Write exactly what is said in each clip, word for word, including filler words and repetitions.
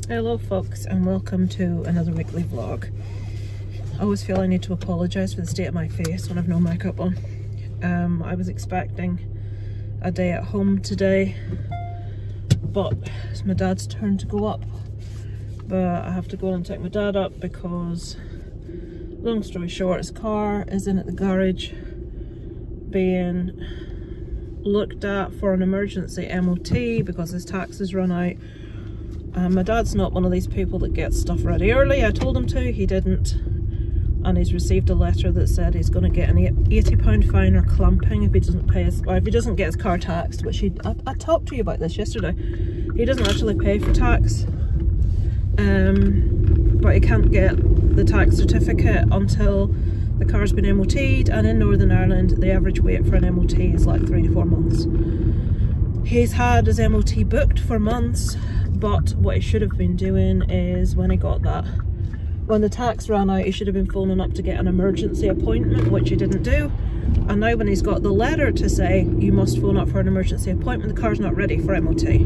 Hello folks, and welcome to another weekly vlog. I always feel I need to apologise for the state of my face when I've no makeup on. Um, I was expecting a day at home today, but it's my dad's turn to go up. But I have to go and take my dad up because, long story short, his car is in at the garage being looked at for an emergency M O T because his taxes run out. Um, my dad's not one of these people that gets stuff ready early. I told him to, he didn't. And he's received a letter that said he's going to get an eighty pound fine or clamping if he doesn't pay his, or if he doesn't get his car taxed, which he, I, I talked to you about this yesterday. He doesn't actually pay for tax. Um, but he can't get the tax certificate until the car's been M O T'd, and in Northern Ireland the average wait for an M O T is like three to four months. He's had his M O T booked for months, but what he should have been doing is when he got that, when the tax ran out, he should have been phoning up to get an emergency appointment, which he didn't do. And now when he's got the letter to say you must phone up for an emergency appointment, the car's not ready for M O T.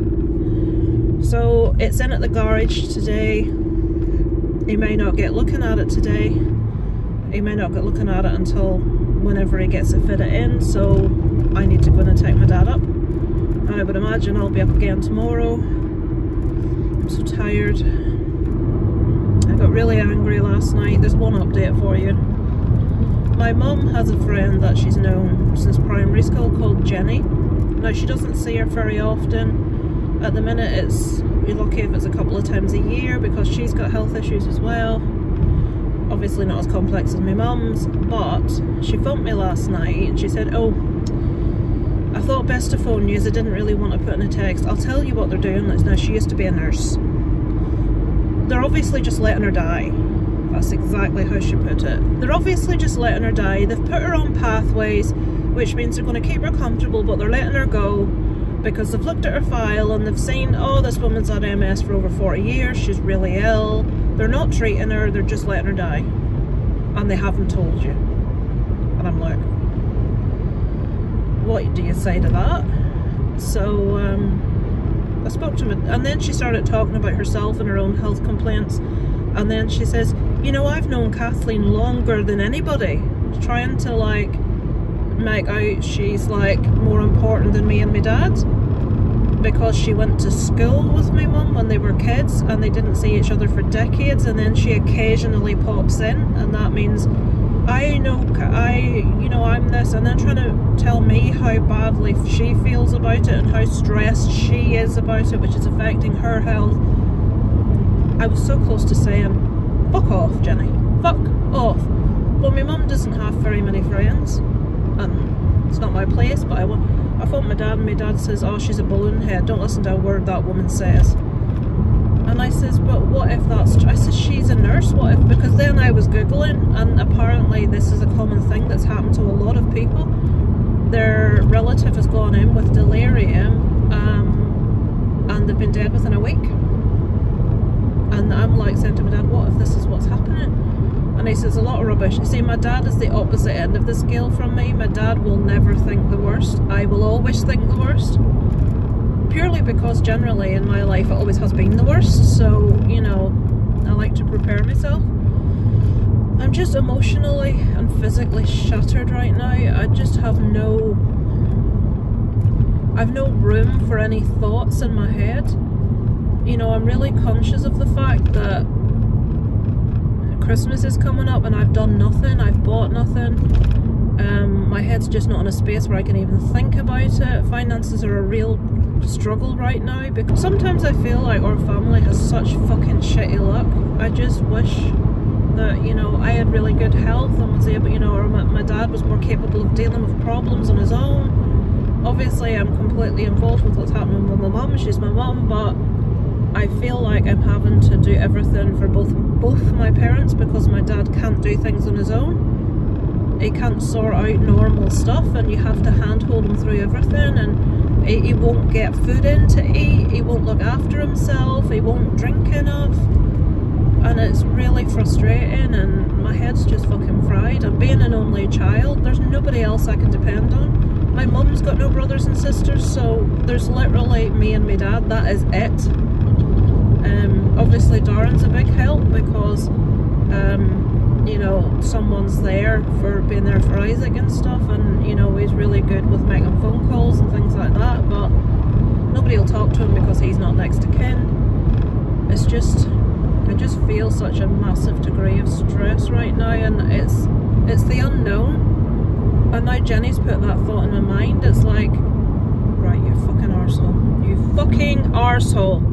So it's in at the garage today. He may not get looking at it today. He may not get looking at it until whenever he gets it fitted in, so I need to go in and take my dad up. And I would imagine I'll be up again tomorrow. I'm so tired. I got really angry last night. There's one update for you. My mum has a friend that she's known since primary school called Jenny. Now she doesn't see her very often. At the minute it's, you're lucky if it's a couple of times a year because she's got health issues as well. Obviously not as complex as my mum's, but she phoned me last night and she said, oh, I thought best to phone you as I didn't really want to put in a text. I'll tell you what they're doing. Now, she used to be a nurse. They're obviously just letting her die. That's exactly how she put it. They're obviously just letting her die. They've put her on pathways, which means they're going to keep her comfortable, but they're letting her go because they've looked at her file and they've seen, oh, this woman's had M S for over forty years. She's really ill. They're not treating her. They're just letting her die. And they haven't told you. And I'm like, what do you say to that? So um, I spoke to him, and then she started talking about herself and her own health complaints, and then she says, you know, I've known Kathleen longer than anybody, trying to like make out she's like more important than me and my dad because she went to school with my mum when they were kids and they didn't see each other for decades, and then she occasionally pops in, and that means I know, I, you know, I'm this, and then trying to tell me how badly she feels about it and how stressed she is about it, which is affecting her health. I was so close to saying, fuck off, Jenny, fuck off. Well, my mum doesn't have very many friends, and it's not my place, but I want, I phoned my dad, and my dad says, oh, she's a balloon head, don't listen to a word that woman says. And I says, but what if that's true? I says, she's a nurse, what if? Because then I was Googling, and apparently this is a common thing that's happened to a lot of people. Their relative has gone in with delirium, um, and they've been dead within a week. And I'm like saying to my dad, what if this is what's happening? And he says, a lot of rubbish. You see, my dad is the opposite end of the scale from me. My dad will never think the worst. I will always think the worst. Purely because generally in my life it always has been the worst, so, you know, I like to prepare myself. I'm just emotionally and physically shattered right now. I just have no, I've no room for any thoughts in my head. You know, I'm really conscious of the fact that Christmas is coming up and I've done nothing, I've bought nothing. Um, my head's just not in a space where I can even think about it. Finances are a real struggle right now because sometimes I feel like our family has such fucking shitty luck. I just wish that, you know, I had really good health and was able, you know, or my, my dad was more capable of dealing with problems on his own. Obviously I'm completely involved with what's happening with my mum, she's my mum, but I feel like I'm having to do everything for both both my parents because my dad can't do things on his own. He can't sort out normal stuff and you have to handhold him through everything, and he, he won't get food in to eat, he won't look after himself, he won't drink enough, and it's really frustrating and my head's just fucking fried. And being an only child, there's nobody else I can depend on. My mum's got no brothers and sisters, so there's literally me and my dad, that is it. Um, obviously Darren's a big help because um, you know, someone's there for being there for Isaac and stuff, and you know, he's really good with making phone calls and things like that, but nobody will talk to him because he's not next to kin. It's just, I just feel such a massive degree of stress right now, and it's it's the unknown. And now Jenny's put that thought in my mind. It's like, right, you fucking arsehole. You fucking arsehole.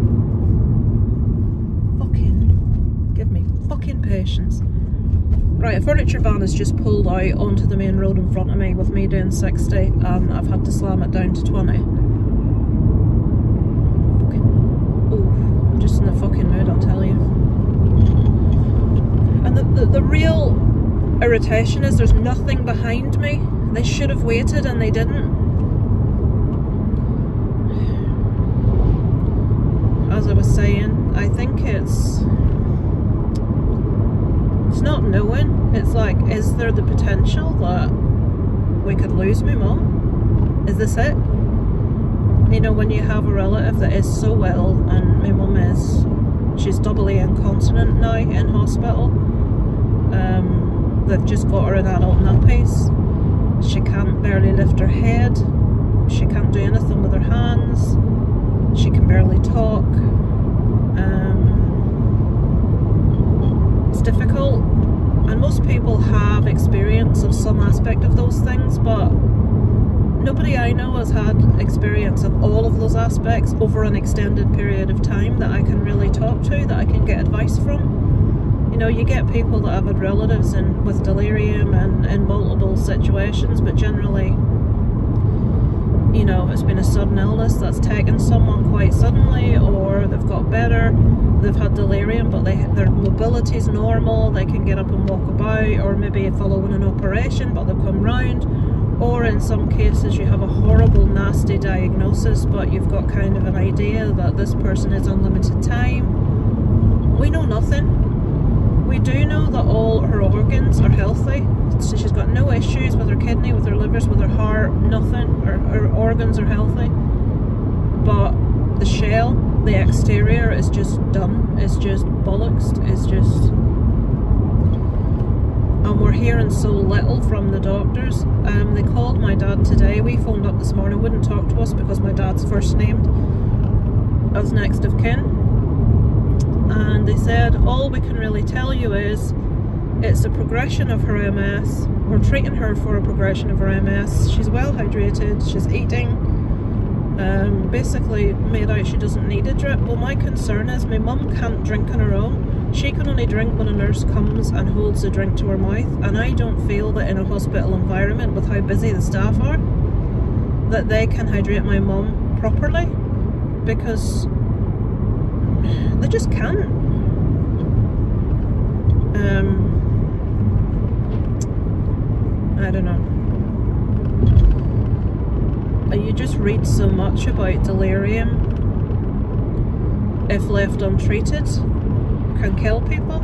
Fucking, give me fucking patience. Right, a furniture van has just pulled out onto the main road in front of me with me doing sixty, and I've had to slam it down to twenty. Just in the fucking mood, I'll tell you. And the, the, the real irritation is there's nothing behind me. They should have waited and they didn't. As I was saying, I think it's it's not knowing. It's like, is there the potential that we could lose my mum? Is this it? You know, when you have a relative that is so ill, and my mum is, she's doubly incontinent now in hospital. Um, they've just got her in adult nappies. She can't barely lift her head. She can't do anything with her hands. She can barely talk. Um, it's difficult, and most people have experience of some aspect of those things, but nobody I know has had experience of all of those aspects over an extended period of time that I can really talk to, that I can get advice from. You know, you get people that have had relatives in, with delirium and in multiple situations, but generally, you know, it's been a sudden illness that's taken someone quite suddenly, or they've got better, they've had delirium but they, their mobility's normal, they can get up and walk about, or maybe following an operation but they've come round. Or in some cases you have a horrible, nasty diagnosis, but you've got kind of an idea that this person is on limited time. We know nothing. We do know that all her organs are healthy. So she's got no issues with her kidney, with her livers, with her heart, nothing. Her, her organs are healthy. But the shell, the exterior is just done. It's just bollocks. It's just... And we're hearing so little from the doctors. Um, they called my dad today. We phoned up this morning, wouldn't talk to us because my dad's first named as next of kin. And they said, all we can really tell you is it's a progression of her M S. We're treating her for a progression of her M S. She's well hydrated, she's eating. Um, basically made out she doesn't need a drip. Well, my concern is my mum can't drink on her own. She can only drink when a nurse comes and holds the drink to her mouth, and I don't feel that in a hospital environment, with how busy the staff are, that they can hydrate my mum properly, because they just can't. Um, I don't know. You just read so much about delirium, if left untreated, can kill people,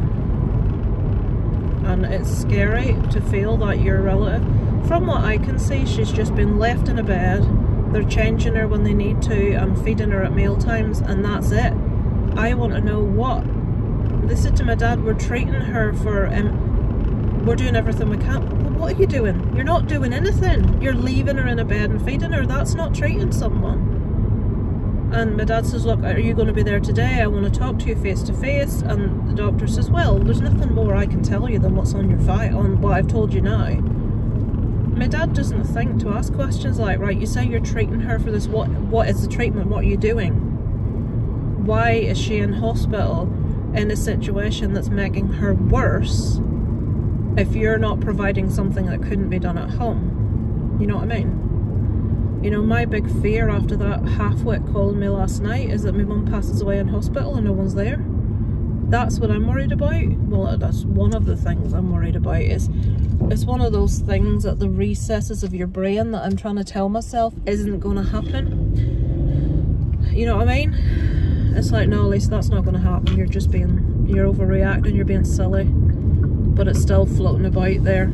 and it's scary to feel that your relative, from what I can see, she's just been left in a bed, they're changing her when they need to and feeding her at meal times, and that's it. I want to know what they said to my dad. We're treating her for um, we're doing everything we can. Well, what are you doing? You're not doing anything. You're leaving her in a bed and feeding her. That's not treating someone. And my dad says, look, are you going to be there today? I want to talk to you face to face. And the doctor says, well, there's nothing more I can tell you than what's on your file, on what I've told you now. My dad doesn't think to ask questions like, right, you say you're treating her for this, what what is the treatment, what are you doing? Why is she in hospital in a situation that's making her worse if you're not providing something that couldn't be done at home? You know what I mean? You know, my big fear after that half-wit calling me last night is that my mum passes away in hospital and no one's there. That's what I'm worried about. Well, that's one of the things I'm worried about. Is it's one of those things at the recesses of your brain that I'm trying to tell myself isn't going to happen. You know what I mean? It's like, no, Lisa, that's not going to happen. You're just being, you're overreacting, you're being silly. But it's still floating about there.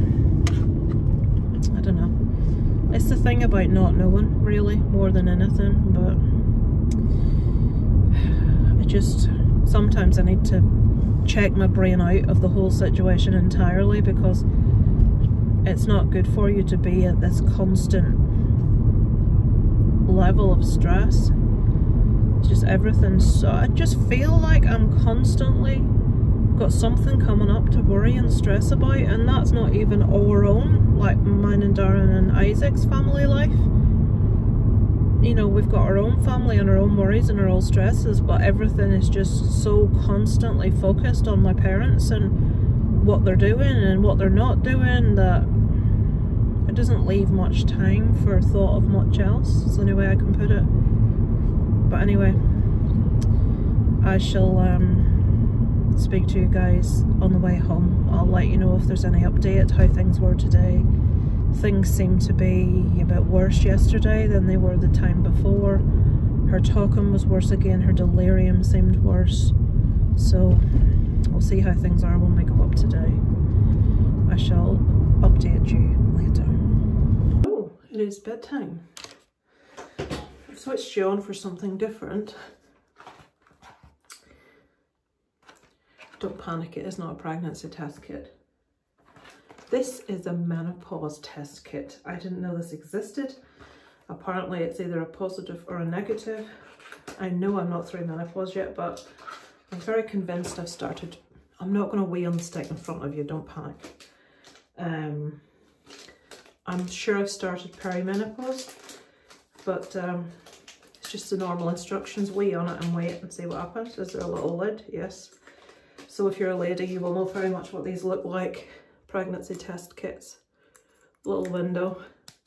I don't know. It's the thing about not knowing, really, more than anything. But I just, sometimes I need to check my brain out of the whole situation entirely, because it's not good for you to be at this constant level of stress. Just everything's so, I just feel like I'm constantly got something coming up to worry and stress about, and that's not even our own, like mine and Darren and Isaac's family life. You know, we've got our own family and our own worries and our own stresses, but everything is just so constantly focused on my parents and what they're doing and what they're not doing, that it doesn't leave much time for thought of much else. It's the only way I can put it. But anyway, I shall um, speak to you guys on the way home. I'll let you know if there's any update, how things were today. Things seem to be a bit worse yesterday than they were the time before. Her talking was worse again, her delirium seemed worse. So we'll see how things are when we go up today. I shall update you later. Oh, it is bedtime. I've switched you on for something different. Don't panic, it is not a pregnancy test kit. This is a menopause test kit. I didn't know this existed. Apparently it's either a positive or a negative. I know I'm not through menopause yet, but I'm very convinced I've started. I'm not going to wee on the stick in front of you, don't panic. Um, I'm sure I've started perimenopause, but um, it's just the normal instructions. Wee on it and wait and see what happens. Is there a little lid? Yes. So if you're a lady, you will know very much what these look like. Pregnancy test kits. Little window.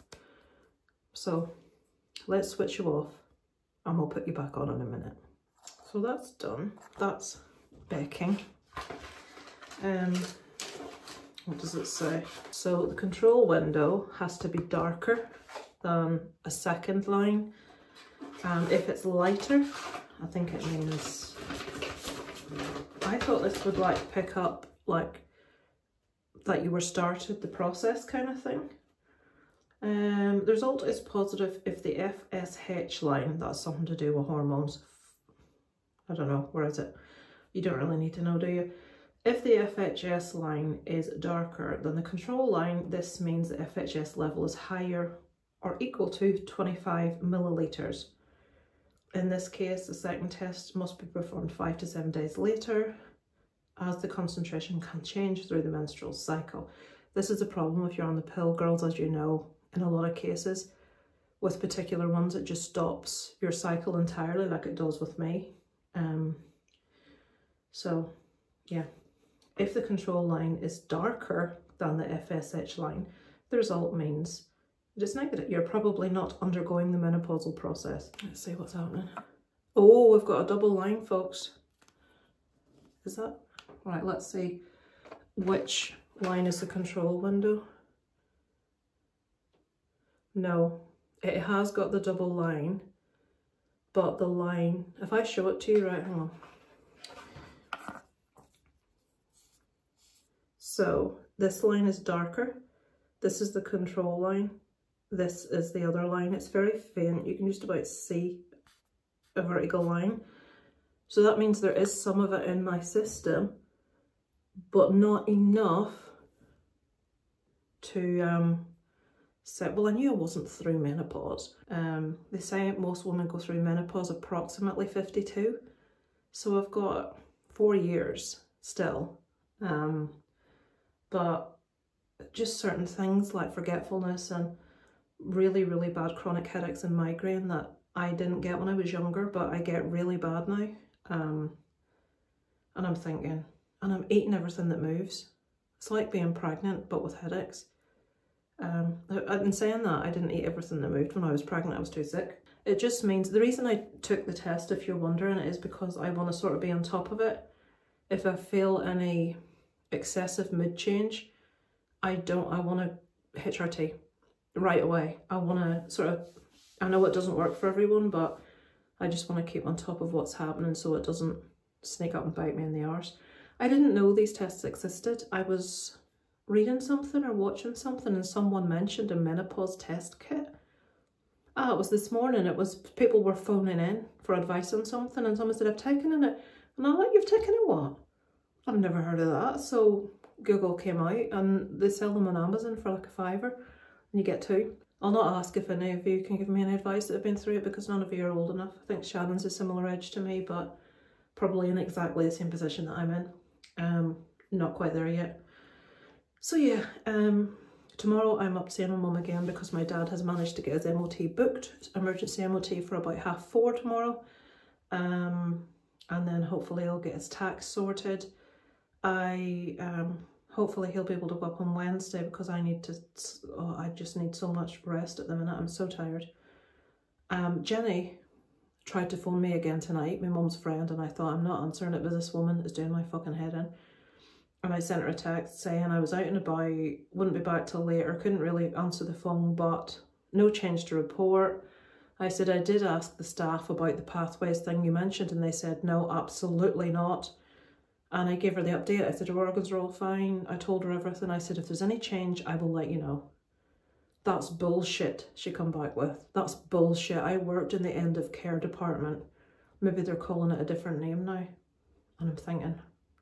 So let's switch you off and we'll put you back on in a minute. So that's done. That's baking. Um, what does it say? So the control window has to be darker than a second line. And if it's lighter, I think it means, I thought this would like pick up like that you were started the process kind of thing. Um, the result is positive if the F S H line, that's something to do with hormones. I don't know, where is it? You don't really need to know, do you? If the F H S line is darker than the control line, this means the F H S level is higher or equal to twenty-five milliliters. In this case, the second test must be performed five to seven days later, as the concentration can change through the menstrual cycle. This is a problem if you're on the pill, girls, as you know, in a lot of cases. With particular ones, it just stops your cycle entirely, like it does with me. Um, so, yeah. If the control line is darker than the F S H line, the result means it is negative. You're probably not undergoing the menopausal process. Let's see what's happening. Oh, we've got a double line, folks. Is that? Right, let's see which line is the control window. No, it has got the double line, but the line, if I show it to you, right, hang on. So this line is darker. This is the control line. This is the other line. It's very faint. You can just about see a vertical line. So that means there is some of it in my system, but not enough to um, say, well, I knew I wasn't through menopause. Um, they say most women go through menopause approximately fifty-two. So I've got four years still. Um, but just certain things like forgetfulness and really, really bad chronic headaches and migraine that I didn't get when I was younger, but I get really bad now. Um, and I'm thinking, and I'm eating everything that moves. It's like being pregnant, but with headaches. Um, in saying that, I didn't eat everything that moved when I was pregnant. I was too sick. It just means, the reason I took the test, if you're wondering, is because I want to sort of be on top of it. If I feel any excessive mood change, I don't, I want to H R T right away. I want to sort of, I know it doesn't work for everyone, but I just want to keep on top of what's happening so it doesn't sneak up and bite me in the arse. I didn't know these tests existed. I was reading something or watching something and someone mentioned a menopause test kit. Ah, it was this morning. It was people were phoning in for advice on something, and someone said, I've taken in it. And I'm like, you've taken in what? I've never heard of that. So Google came out, and they sell them on Amazon for like a fiver, and you get two. I'll not ask if any of you can give me any advice that have been through it, because none of you are old enough. I think Shannon's a similar age to me, but probably in exactly the same position that I'm in. Um, not quite there yet. So yeah, um, tomorrow I'm up to seeing my mum again because my dad has managed to get his M O T booked, emergency M O T for about half four tomorrow. Um, and then hopefully he'll get his tax sorted. I, um, hopefully he'll be able to go up on Wednesday because I need to, oh, I just need so much rest at the minute. I'm so tired. Um, Jenny tried to phone me again tonight, my mum's friend, and I thought, I'm not answering it, but this woman is doing my fucking head in. And I sent her a text saying I was out and about, wouldn't be back till later, couldn't really answer the phone, but no change to report. I said I did ask the staff about the pathways thing you mentioned, and they said no, absolutely not. And I gave her the update. I said her organs are all fine. I told her everything. I said if there's any change, I will let you know. That's bullshit, she come back with. That's bullshit. I worked in the end of care department. Maybe they're calling it a different name now. And I'm thinking,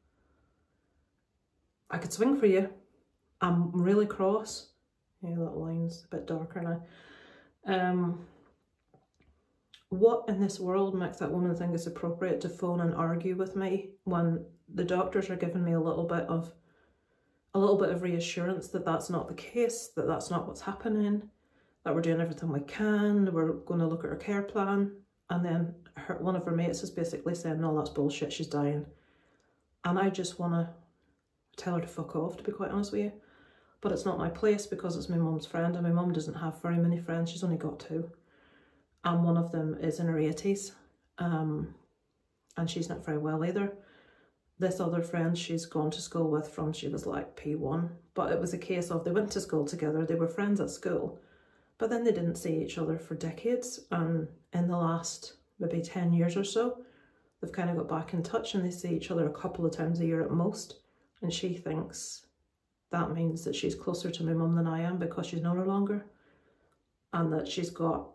I could swing for you. I'm really cross. Yeah, that line's a bit darker now. Um, what in this world makes that woman think it's appropriate to phone and argue with me when the doctors are giving me a little bit of a little bit of reassurance that that's not the case, that that's not what's happening, that we're doing everything we can, we're going to look at her care plan, and then her, one of her mates is basically saying, no, that's bullshit, she's dying. And I just want to tell her to fuck off, to be quite honest with you. But it's not my place because it's my mum's friend, and my mum doesn't have very many friends. She's only got two. And one of them is in her eighties. Um, and she's not very well either. This other friend she's gone to school with from she was like P one. But it was a case of they went to school together, they were friends at school, but then they didn't see each other for decades. And in the last maybe ten years or so, they've kind of got back in touch and they see each other a couple of times a year at most. And she thinks that means that she's closer to my mum than I am because she's known her longer. And that she's got,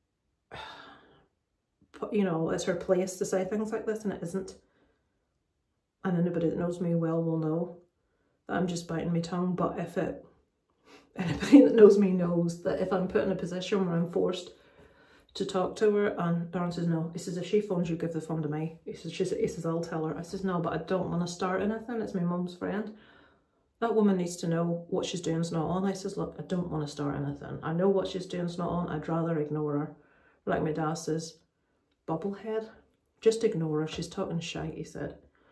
you know, it's her place to say things like this, and it isn't. And anybody that knows me well will know that I'm just biting my tongue. But if it, anybody that knows me knows that if I'm put in a position where I'm forced to talk to her, and Darren says no, he says if she phones you, give the phone to me. He says, she says, he says I'll tell her. I says no, but I don't want to start anything. It's my mum's friend. That woman needs to know what she's doing is not on. I says, look, I don't want to start anything. I know what she's doing is not on. I'd rather ignore her. Like my dad says, bubblehead. Just ignore her. She's talking shite, he said.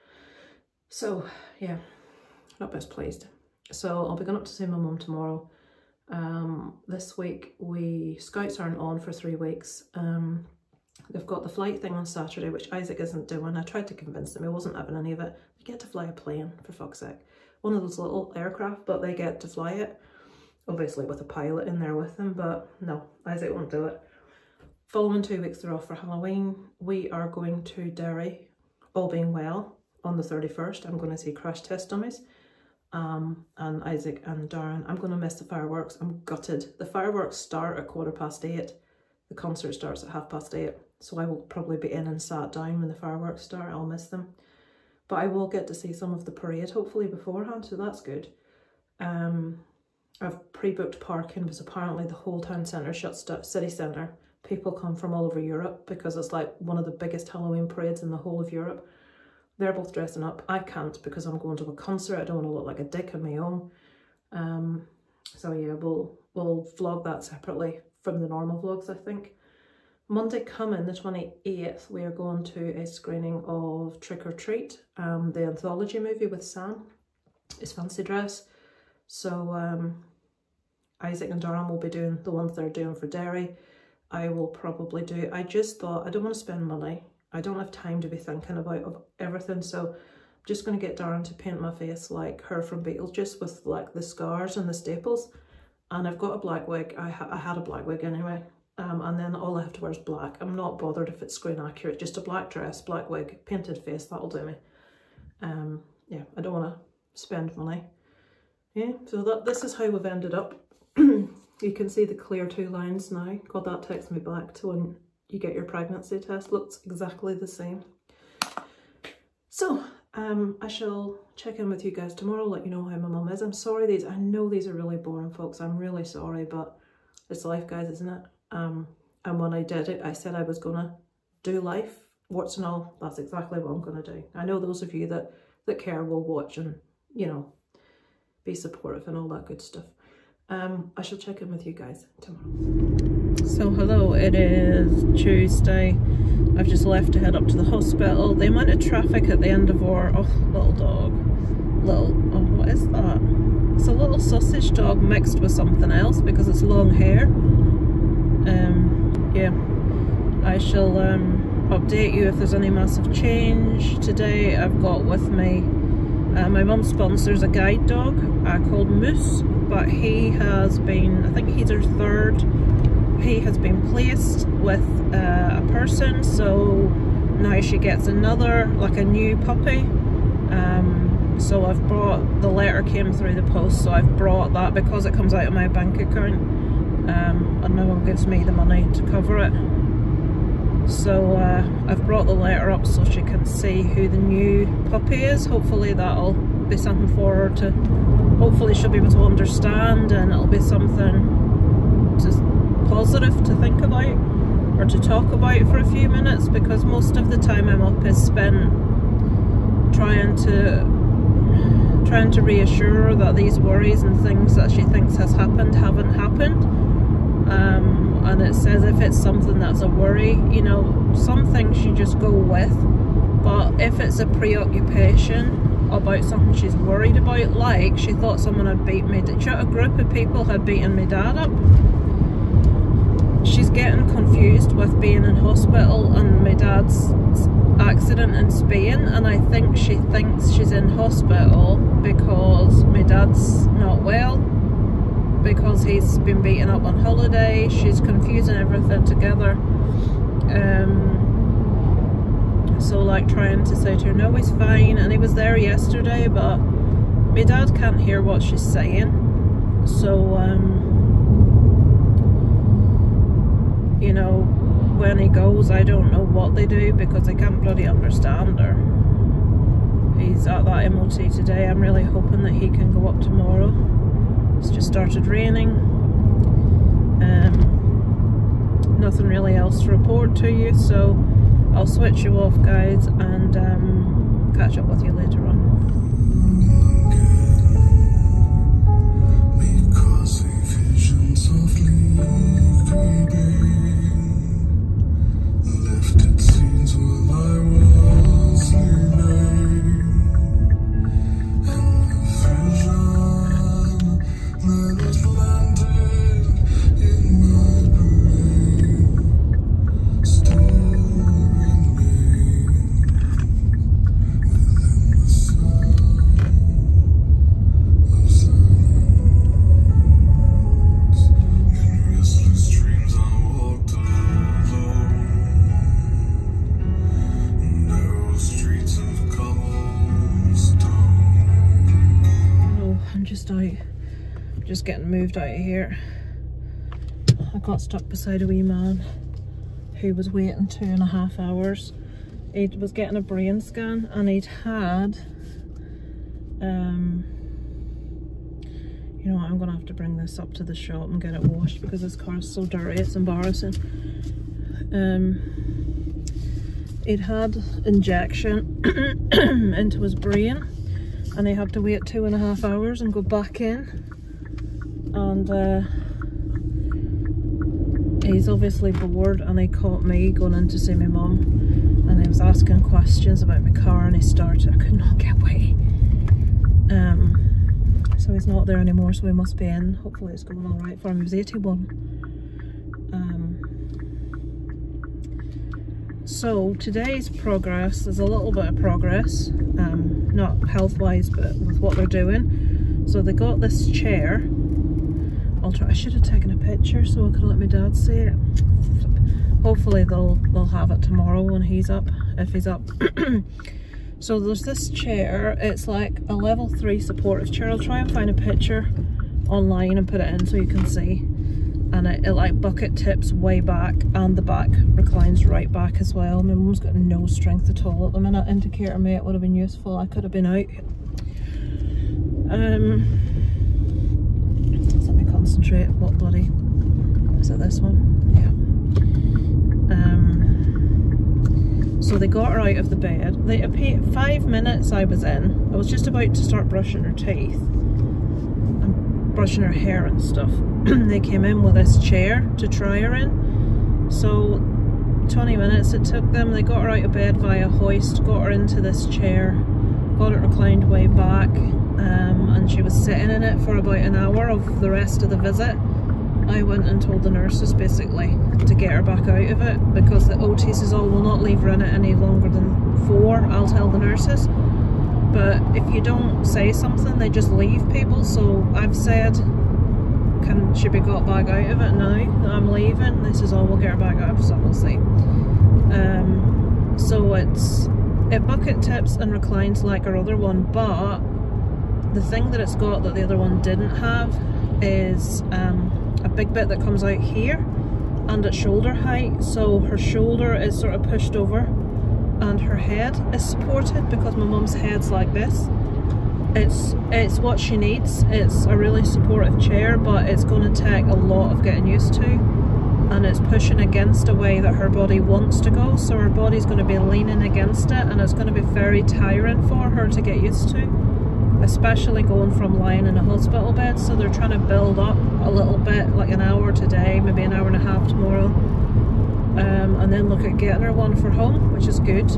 So, yeah, not best pleased. So I'll be going up to see my mum tomorrow. Um, this week, we Scouts aren't on for three weeks. Um, they've got the flight thing on Saturday, which Isaac isn't doing. I tried to convince him. He wasn't having any of it. They get to fly a plane, for fuck's sake. One of those little aircraft, but they get to fly it. Obviously with a pilot in there with them, but no, Isaac won't do it. Following two weeks they're off for Halloween. We are going to Derry, all being well, on the thirty-first. I'm going to see Crash Test Dummies. Um, and Isaac and Darren. I'm going to miss the fireworks. I'm gutted. The fireworks start at quarter past eight. The concert starts at half past eight. So I will probably be in and sat down when the fireworks start. I'll miss them. But I will get to see some of the parade hopefully beforehand, so that's good. Um, I've pre-booked parking because apparently the whole town centre shuts down, city centre. People come from all over Europe because it's like one of the biggest Halloween parades in the whole of Europe. They're both dressing up. I can't because I'm going to a concert. I don't want to look like a dick on my own. Um, so yeah, we'll, we'll vlog that separately from the normal vlogs, I think. Monday coming, the twenty-eighth, we are going to a screening of Trick or Treat, um, the anthology movie with Sam, his fancy dress. So um, Isaac and Darren will be doing the ones they're doing for Derry. I will probably do, I just thought, I don't want to spend money. I don't have time to be thinking about of everything, so I'm just going to get Darren to paint my face like her from Beetlejuice with like the scars and the staples. And I've got a black wig. I, ha I had a black wig anyway. Um, and then all I have to wear is black. I'm not bothered if it's screen accurate, just a black dress, black wig, painted face, that'll do me. Um, yeah, I don't want to spend money. Yeah, so that this is how we've ended up. you can see the clear two lines now. God, that takes me back to when you get your pregnancy test. Looks exactly the same. So um, I shall check in with you guys tomorrow, let you know how my mum is. I'm sorry these, I know these are really boring, folks. I'm really sorry, but it's life, guys, isn't it? Um, and when I did it, I said I was gonna do life, warts and all. That's exactly what I'm gonna do. I know those of you that, that care will watch and, you know, be supportive and all that good stuff. Um, I shall check in with you guys tomorrow. So hello, it is Tuesday. I've just left to head up to the hospital. The amount of traffic at the end of our, oh, little dog. Little, oh, what is that? It's a little sausage dog mixed with something else because it's long hair. Um, yeah, I shall um, update you if there's any massive change. Today I've got with me, uh, my mum sponsors a guide dog uh, called Moose, but he has been, I think he's her third, he has been placed with uh, a person, so now she gets another, like a new puppy. Um, so I've brought, the letter came through the post, so I've brought that because it comes out of my bank account, um, and my mum gives me the money to cover it. So uh, I've brought the letter up so she can see who the new puppy is. Hopefully that'll be something for her to, hopefully she'll be able to understand, and it'll be something just positive to think about or to talk about for a few minutes, because most of the time I'm up is spent trying to trying to reassure her that these worries and things that she thinks has happened haven't happened. Um, and it says if it's something that's a worry, you know, some things you just go with, but if it's a preoccupation about something she's worried about, like she thought someone had beat me, a group of people had beaten my dad up. She's getting confused with being in hospital and my dad's accident in Spain, and I think she thinks she's in hospital because my dad's not well, because he's been beaten up on holiday. She's confusing everything together. Um, so like trying to say to her, no, he's fine, and he was there yesterday, but my dad can't hear what she's saying. So um, you know, when he goes, I don't know what they do because I can't bloody understand her. He's at that M O T today. I'm really hoping that he can go up tomorrow. It's just started raining. Um, nothing really else to report to you, so I'll switch you off, guys, and um, catch up with you later on. Because a vision softly creeping left its scenes while I was sleeping, and the vision that was landed in my brain, storing me within the sound of silence. In restless dreams I walked alone, narrow streets of cobblestone. No, I'm just out. Just getting moved out of here. I got stuck beside a wee man who was waiting two and a half hours. He was getting a brain scan, and he'd had, um, you know what, I'm gonna have to bring this up to the shop and get it washed because this car's so dirty, it's embarrassing. Um, he'd had injection into his brain, and he had to wait two and a half hours and go back in. And uh, he's obviously bored, and he caught me going in to see my mum, and he was asking questions about my car, and he started, I could not get away. Um, so he's not there anymore, so he must be in. Hopefully it's going all right for him. He was eighty-one. Um, so today's progress is a little bit of progress, um, not health-wise, but with what they're doing. So they got this chair. I'll try, I should have taken a picture so I could let my dad see it. Hopefully they'll they'll have it tomorrow when he's up, if he's up. So there's this chair, it's like a level three supportive chair. I'll try and find a picture online and put it in so you can see. and it, it like bucket tips way back, and the back reclines right back as well. My mum's got no strength at all at the minute. Indicator mate would have been useful. I could have been out. Um, let me concentrate. What bloody is it? This one? Yeah. Um. So they got her out of the bed. They appeared five minutes I was in. I was just about to start brushing her teeth and brushing her hair and stuff. They came in with this chair to try her in. So twenty minutes it took them. They got her out of bed via hoist, got her into this chair, got it reclined way back, um, and she was sitting in it for about an hour of the rest of the visit. I went and told the nurses basically to get her back out of it, because the O T says, oh, we'll not leave her in it any longer than four. I'll tell the nurses. But if you don't say something, they just leave people. So I've said, can she be got back out of it now? I'm leaving. This is all, we'll get her back out, so we'll see. Um, so it's, it bucket tips and reclines like our other one, but the thing that it's got that the other one didn't have is um, a big bit that comes out here and at shoulder height, so her shoulder is sort of pushed over and her head is supported, because my mum's head's like this. It's it's what she needs. It's a really supportive chair, but it's going to take a lot of getting used to, and it's pushing against a way that her body wants to go, so her body's going to be leaning against it, and it's going to be very tiring for her to get used to, especially going from lying in a hospital bed. So they're trying to build up a little bit, like an hour today, maybe an hour and a half tomorrow, um, and then look at getting her one for home, which is good.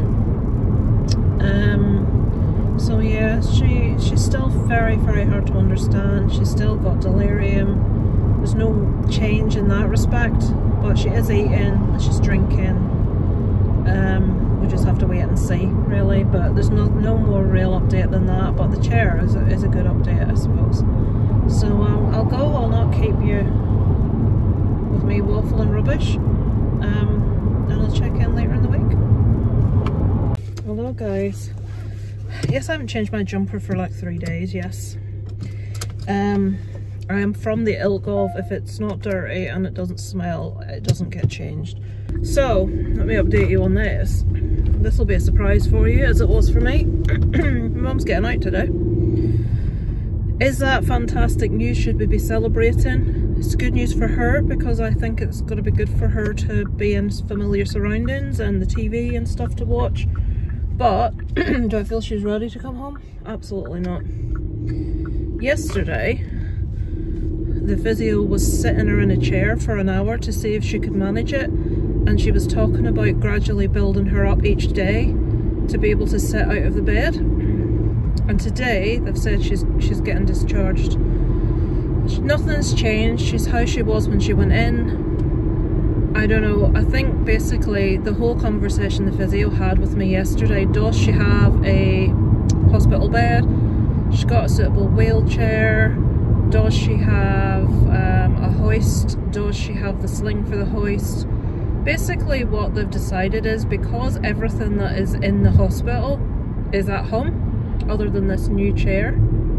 Um, so yeah, she she's still very very hard to understand. She's still got delirium. There's no change in that respect, but she is eating and she's drinking. Um, we just have to wait and see, really, but there's no, no more real update than that. But the chair is a, is a good update, I suppose. So um, I'll go, I'll not keep you with me waffling rubbish, um, and I'll check in later in the week. Hello guys. Yes, I haven't changed my jumper for like three days, yes. Um, I am from the ilk of, if it's not dirty and it doesn't smell, it doesn't get changed. So, let me update you on this. This will be a surprise for you, as it was for me. Mum's getting out today. Is that fantastic news? Should we be celebrating? It's good news for her, because I think it's going to be good for her to be in familiar surroundings and the T V and stuff to watch. But, do I feel she's ready to come home? Absolutely not. Yesterday, the physio was sitting her in a chair for an hour to see if she could manage it, and she was talking about gradually building her up each day to be able to sit out of the bed. And today they've said she's she's getting discharged. Nothing's changed. She's how she was when she went in. I don't know, I think basically the whole conversation the physio had with me yesterday, does she have a hospital bed? She's got a suitable wheelchair. Does she have um, a hoist? Does she have the sling for the hoist? Basically what they've decided is, because everything that is in the hospital is at home, other than this new chair,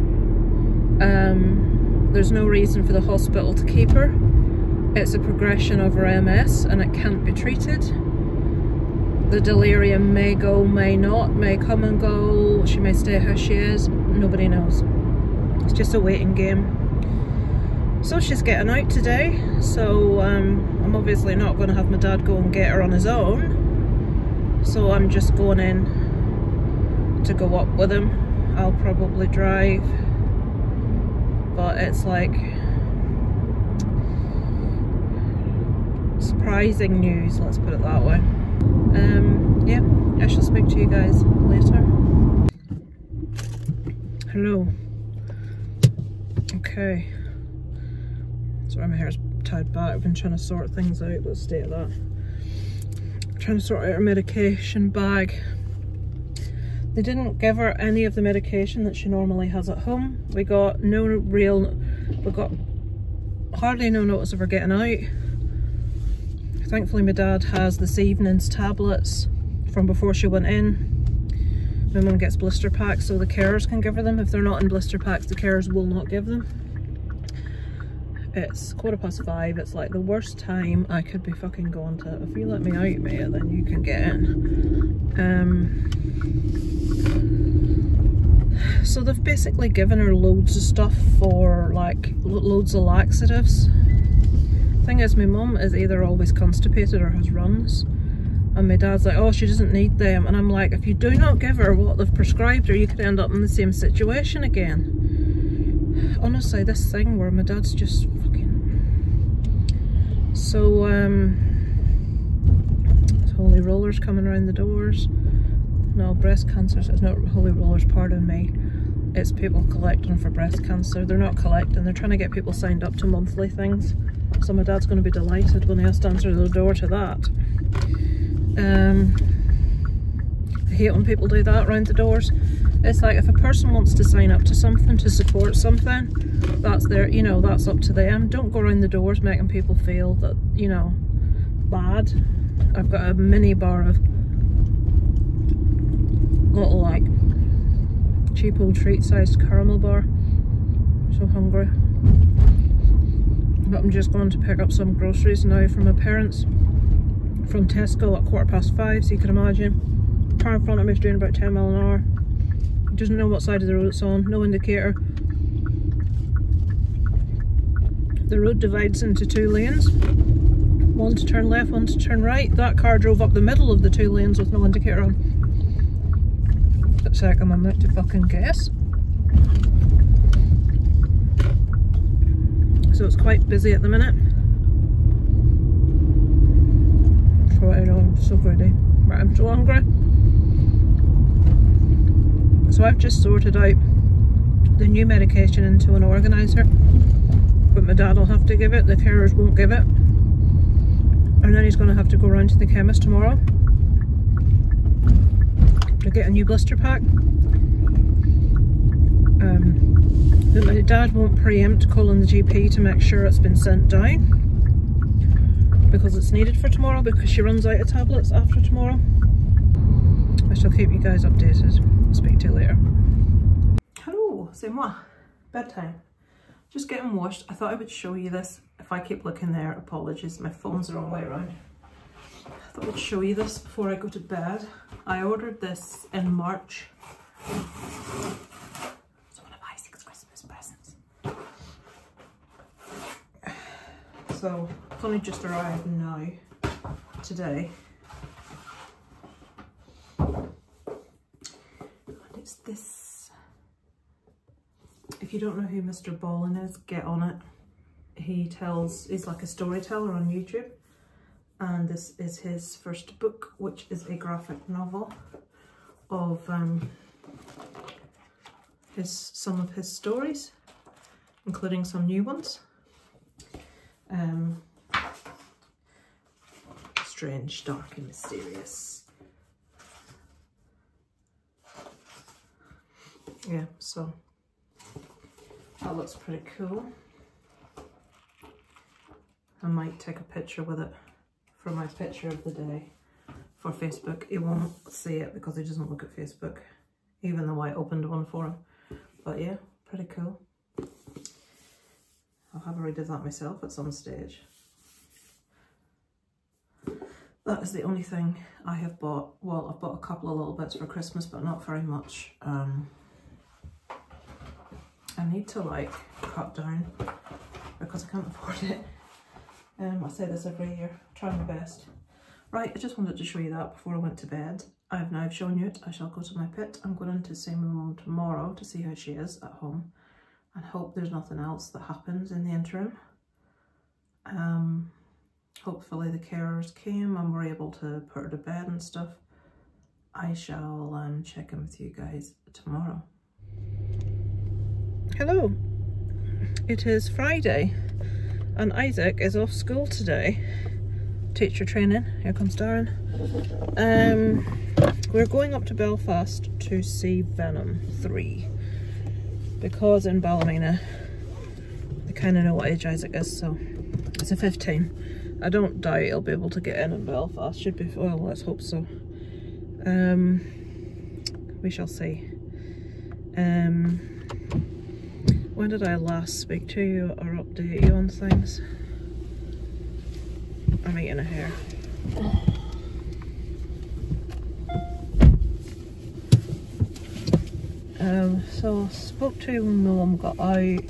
um, there's no reason for the hospital to keep her. It's a progression of her M S and it can't be treated. The delirium may go, may not, may come and go, she may stay how she is, nobody knows. It's just a waiting game. So she's getting out today, so um, I'm obviously not going to have my dad go and get her on his own. So I'm just going in to go up with him. I'll probably drive, but it's like surprising news, let's put it that way. Um, yeah, I shall speak to you guys later. Hello. Okay. Sorry, my hair's tied back. I've been trying to sort things out. Let's stay at that. I'm trying to sort out her medication bag. They didn't give her any of the medication that she normally has at home. We got no real, we got hardly no notice of her getting out. Thankfully my dad has this evening's tablets from before she went in. My mum gets blister packs so the carers can give her them. If they're not in blister packs, the carers will not give them. It's quarter past five. It's like the worst time I could be fucking going to. If you let me out, mate, then you can get in. Um, so they've basically given her loads of stuff for like lo loads of laxatives. Thing is, my mum is either always constipated or has runs. And my dad's like, oh, she doesn't need them. And I'm like, if you do not give her what they've prescribed her, you could end up in the same situation again. Honestly, this thing where my dad's just fucking... So, um... holy rollers coming around the doors. No, breast cancer, so it's not holy rollers, pardon me. It's people collecting for breast cancer. They're not collecting, they're trying to get people signed up to monthly things. So my dad's going to be delighted when he has to answer the door to that. Um, I hate when people do that around the doors. It's like if a person wants to sign up to something, to support something, that's their, you know, that's up to them. Don't go around the doors making people feel that, you know, bad. I've got a mini bar of little like cheap old treat sized caramel bar. I'm so hungry. But I'm just going to pick up some groceries now for my parents from Tesco at quarter past five, so you can imagine. Car in front of me is doing about ten mile an hour. It doesn't know what side of the road it's on, no indicator. The road divides into two lanes. One to turn left, one to turn right. That car drove up the middle of the two lanes with no indicator on. A second, I'm out to fucking guess. So it's quite busy at the minute. For what I know, I'm so greedy. Right, I'm so hungry. So I've just sorted out the new medication into an organiser, but my dad will have to give it, the carers won't give it. And then he's going to have to go around to the chemist tomorrow to get a new blister pack. Um, but my dad won't preempt calling the G P to make sure it's been sent down, because it's needed for tomorrow, because she runs out of tablets after tomorrow. I shall keep you guys updated. I'll speak to you later. Hello, c'est moi. Bedtime. Just getting washed. I thought I would show you this. If I keep looking there, apologies, my phone's the wrong way around. I thought I'd show you this before I go to bed. I ordered this in March. It's one of Isaac's Christmas presents. So it's only just arrived now, today. And it's this. If you don't know who Mister Ballin is, get on it. He tells, he's like a storyteller on YouTube. And this is his first book, which is a graphic novel of um, his some of his stories, including some new ones. Um, strange, dark and mysterious. Yeah, so that looks pretty cool. I might take a picture with it for my picture of the day for Facebook. He won't see it because he doesn't look at Facebook, even though I opened one for him. But yeah, pretty cool. I'll have a read of that myself at some stage. That is the only thing I have bought. Well, I've bought a couple of little bits for Christmas, but not very much. Um, I need to like cut down because I can't afford it. Um, I say this every year, try my best. Right, I just wanted to show you that before I went to bed. I've now shown you it. I shall go to my pit. I'm going in to see my mum tomorrow to see how she is at home and hope there's nothing else that happens in the interim. Um, hopefully the carers came and were able to put her to bed and stuff. I shall um, check in with you guys tomorrow. Hello, it is Friday. And Isaac is off school today. Teacher training. Here comes Darren. Um, we're going up to Belfast to see Venom three. Because in Ballymena, they kind of know what age Isaac is, so it's a fifteen. I don't doubt he'll be able to get in in Belfast. Should be, well, let's hope so. Um, we shall see. Um, when did I last speak to you or update you on things? I'm eating a hair. Um, so I spoke to you when my mum got out.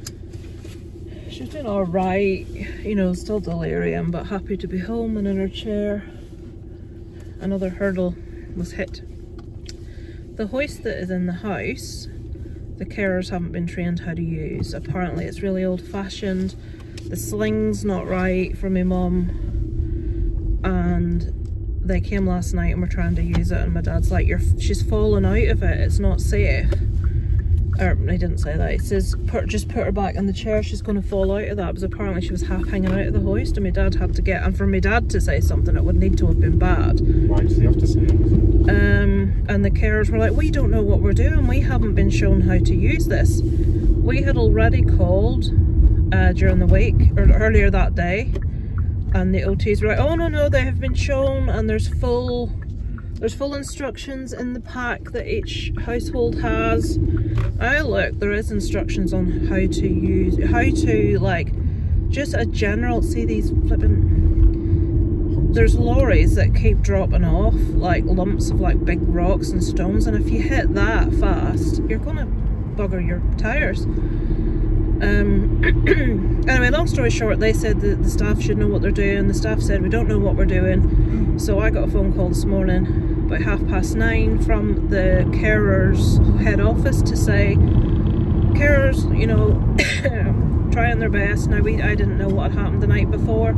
She's doing alright, you know, still delirium, but happy to be home and in her chair. Another hurdle was hit. The hoist that is in the house, the carers haven't been trained how to use. Apparently it's really old-fashioned. The sling's not right for my mum, and they came last night and were trying to use it, and my dad's like, "You're, she's fallen out of it, it's not safe." Or, he didn't say that, he says, put, just put her back in the chair, she's going to fall out of that, because apparently she was half hanging out of the hoist, and my dad had to get, and for my dad to say something, it would need to have been bad. Why does he have to say anything? Um, and the carers were like, "We don't know what we're doing, we haven't been shown how to use this." We had already called uh, during the week, or earlier that day, and the O Ts were like, "Oh no, no, they have been shown, and there's full, there's full instructions in the pack that each household has." I look, there is instructions on how to use, how to, like, just a general, see these flipping, there's lorries that keep dropping off, like, lumps of, like, big rocks and stones, and if you hit that fast, you're gonna bugger your tyres. Um, anyway, long story short, they said that the staff should know what they're doing. The staff said, "We don't know what we're doing." So I got a phone call this morning about half past nine from the carers head office to say, carers, you know, trying their best. Now, we I didn't know what had happened the night before,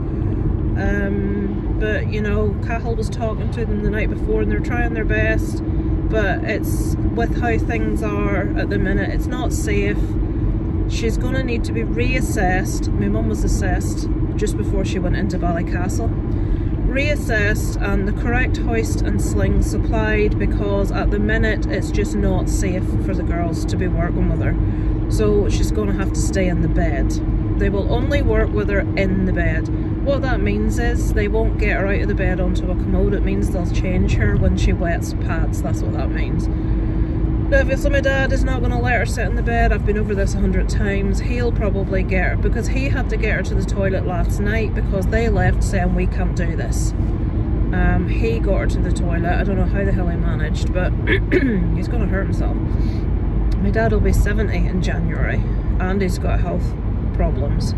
um, but, you know, Cahill was talking to them the night before, and they're trying their best, but it's, with how things are at the minute, it's not safe. She's going to need to be reassessed. My mum was assessed just before she went into Ballycastle. Reassessed, and the correct hoist and sling supplied, because at the minute it's just not safe for the girls to be working with her. So she's going to have to stay in the bed. They will only work with her in the bed. What that means is they won't get her out of the bed onto a commode. It means they'll change her when she wets pads. That's what that means. Now, obviously my dad is not going to let her sit in the bed. I've been over this a hundred times. He'll probably get her, because he had to get her to the toilet last night because they left saying, "We can't do this." Um, he got her to the toilet. I don't know how the hell he managed, but he's going to hurt himself. My dad will be seventy in January, and he's got health problems.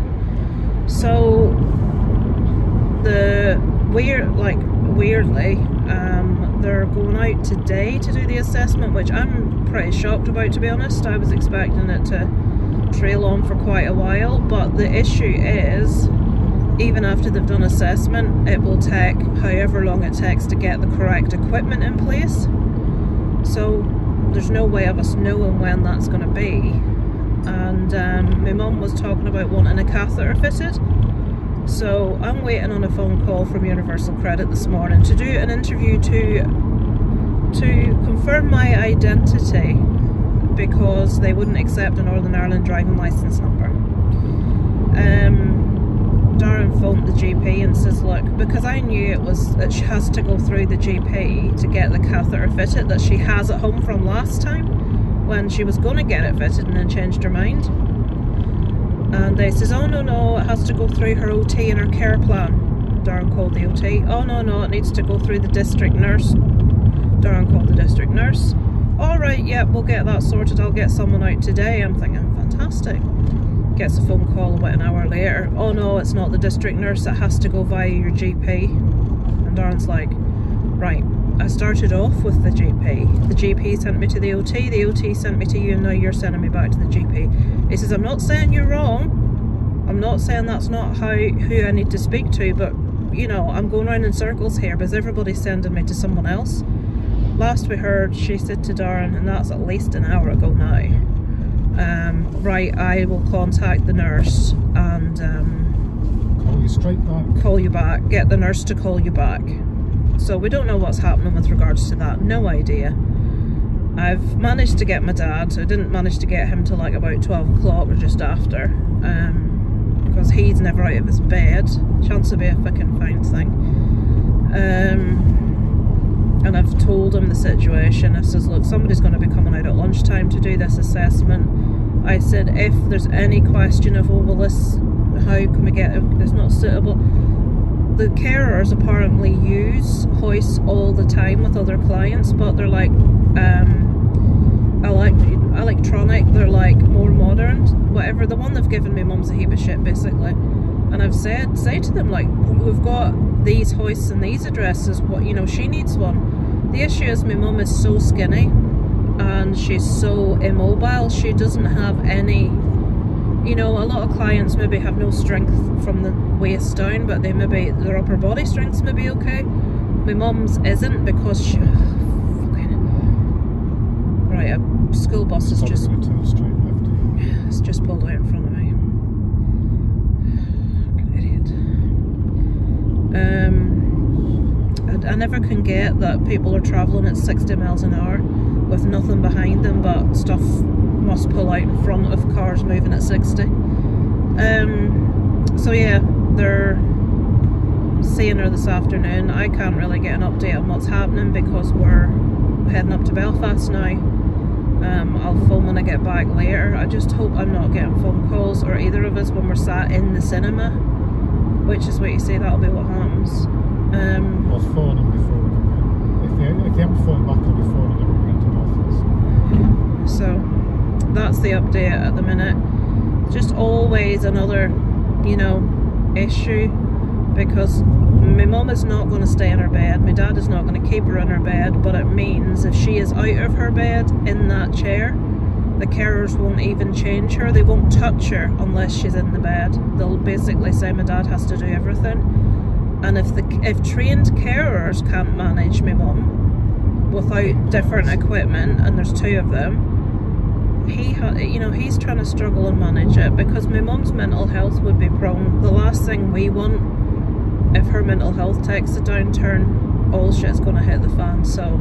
So the weird, like weirdly, um, they're going out today to do the assessment, which I'm pretty shocked about, to be honest. I was expecting it to trail on for quite a while, but the issue is, even after they've done assessment, it will take however long it takes to get the correct equipment in place. So there's no way of us knowing when that's going to be. And um, my mum was talking about wanting a catheter fitted. So I'm waiting on a phone call from Universal Credit this morning to do an interview to to confirm my identity, because they wouldn't accept a Northern Ireland driving licence number. Um, Darren phoned the G P and says, "Look, because I knew it was that she has to go through the G P to get the catheter fitted that she has at home from last time, when she was going to get it fitted and then changed her mind." And they says, "Oh no, no, it has to go through her O T and her care plan." Darren called the O T. "Oh no, no, it needs to go through the district nurse." Darren called the district nurse. "Alright, yep, we'll get that sorted, I'll get someone out today." I'm thinking, fantastic. Gets a phone call about an hour later. "Oh no, it's not the district nurse, it has to go via your G P." And Darren's like, "Right, I started off with the G P. The G P sent me to the O T, the O T sent me to you, and now you're sending me back to the G P." He says, "I'm not saying you're wrong. I'm not saying that's not how who I need to speak to, but, you know, I'm going around in circles here because everybody's sending me to someone else." Last we heard, she said to Darren, and that's at least an hour ago now, um, "Right, I will contact the nurse and um, call you straight back. Call you back, get the nurse to call you back." So we don't know what's happening with regards to that, no idea. I've managed to get my dad, so I didn't manage to get him till like about twelve o'clock or just after, um, because he's never out of his bed. Chance to be a fucking fine thing. Um, and I've told him the situation. I says, "Look, somebody's going to be coming out at lunchtime to do this assessment. I said, if there's any question of, oh, well, this, how can we get it, it's not suitable. The carers apparently use hoists all the time with other clients, but they're like um, elect electronic, they're like more modern, whatever. The one they've given me, mum's a heap of shit, basically. And I've said, say to them, like, we've got these hoists and these addresses, what, you know, she needs one. The issue is my mum is so skinny and she's so immobile, she doesn't have any, you know, a lot of clients maybe have no strength from the waist down, but they maybe, their upper body strength's maybe okay. My mum's isn't, because she, oh, fucking, right, a school bus is just, it's just pulled out in front of me. Fucking idiot. Um, I, I never can get that people are travelling at sixty miles an hour with nothing behind them, but stuff must pull out in front of cars moving at sixty. Um, so yeah, they're seeing her this afternoon. I can't really get an update on what's happening because we're heading up to Belfast now. Um, I'll phone when I get back later. I just hope I'm not getting phone calls, or either of us, when we're sat in the cinema, which is what you say, that'll be what happens. Um, I'll phone them before we go. If they, if they haven't phoned back, I'll be phoning them when we get to Belfast. So that's the update at the minute. Just always another, you know, issue, because my mum is not going to stay in her bed, my dad is not going to keep her in her bed, but it means if she is out of her bed in that chair, the carers won't even change her, they won't touch her unless she's in the bed. They'll basically say my dad has to do everything. And if the if trained carers can't manage my mum without different equipment, and there's two of them, he ha you know, he's trying to struggle and manage it, because my mum's mental health would be prone. The last thing we want, if her mental health takes a downturn, all shit's gonna hit the fan. So,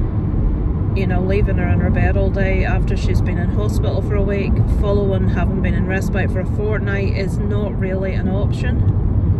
you know, leaving her in her bed all day after she's been in hospital for a week, following having been in respite for a fortnight, is not really an option.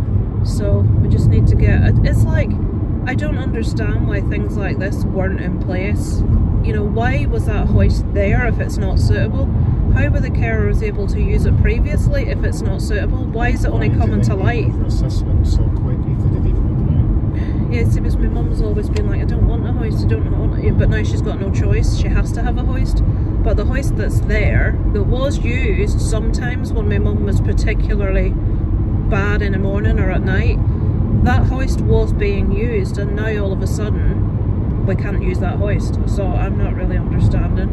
So we just need to get it. It's like, I don't understand why things like this weren't in place. You know, why was that hoist there if it's not suitable? How were the carers able to use it previously if it's not suitable? Why is it only coming to light? Assessment so quick, if they did even Yes, it was, my mum's always been like, I don't want a hoist, I don't want it, but now she's got no choice, she has to have a hoist. But the hoist that's there, that was used sometimes when my mum was particularly bad in the morning or at night, that hoist was being used, and now all of a sudden we can't use that hoist. So I'm not really understanding,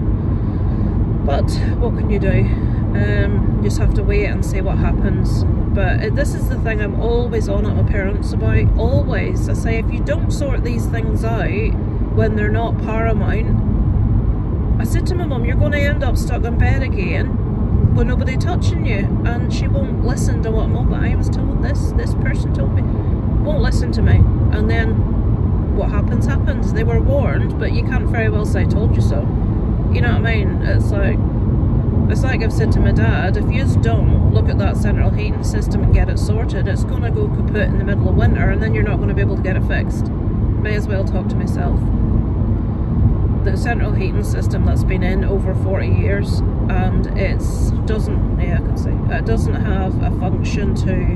but what can you do? Um, just have to wait and see what happens. But it, this is the thing I'm always on at my parents about, always. I say, if you don't sort these things out when they're not paramount, I said to my mum, you're going to end up stuck in bed again with nobody touching you. And she won't listen to what, no, but I was told this, this person told me, won't listen to me. And then what happens happens. They were warned, but you can't very well say told you so. You know what I mean? It's like, it's like I've said to my dad, if you don't look at that central heating system and get it sorted, it's going to go kaput in the middle of winter, and then you're not going to be able to get it fixed. May as well talk to myself. The central heating system that's been in over forty years, and it's doesn't, yeah, I can see, it doesn't have a function to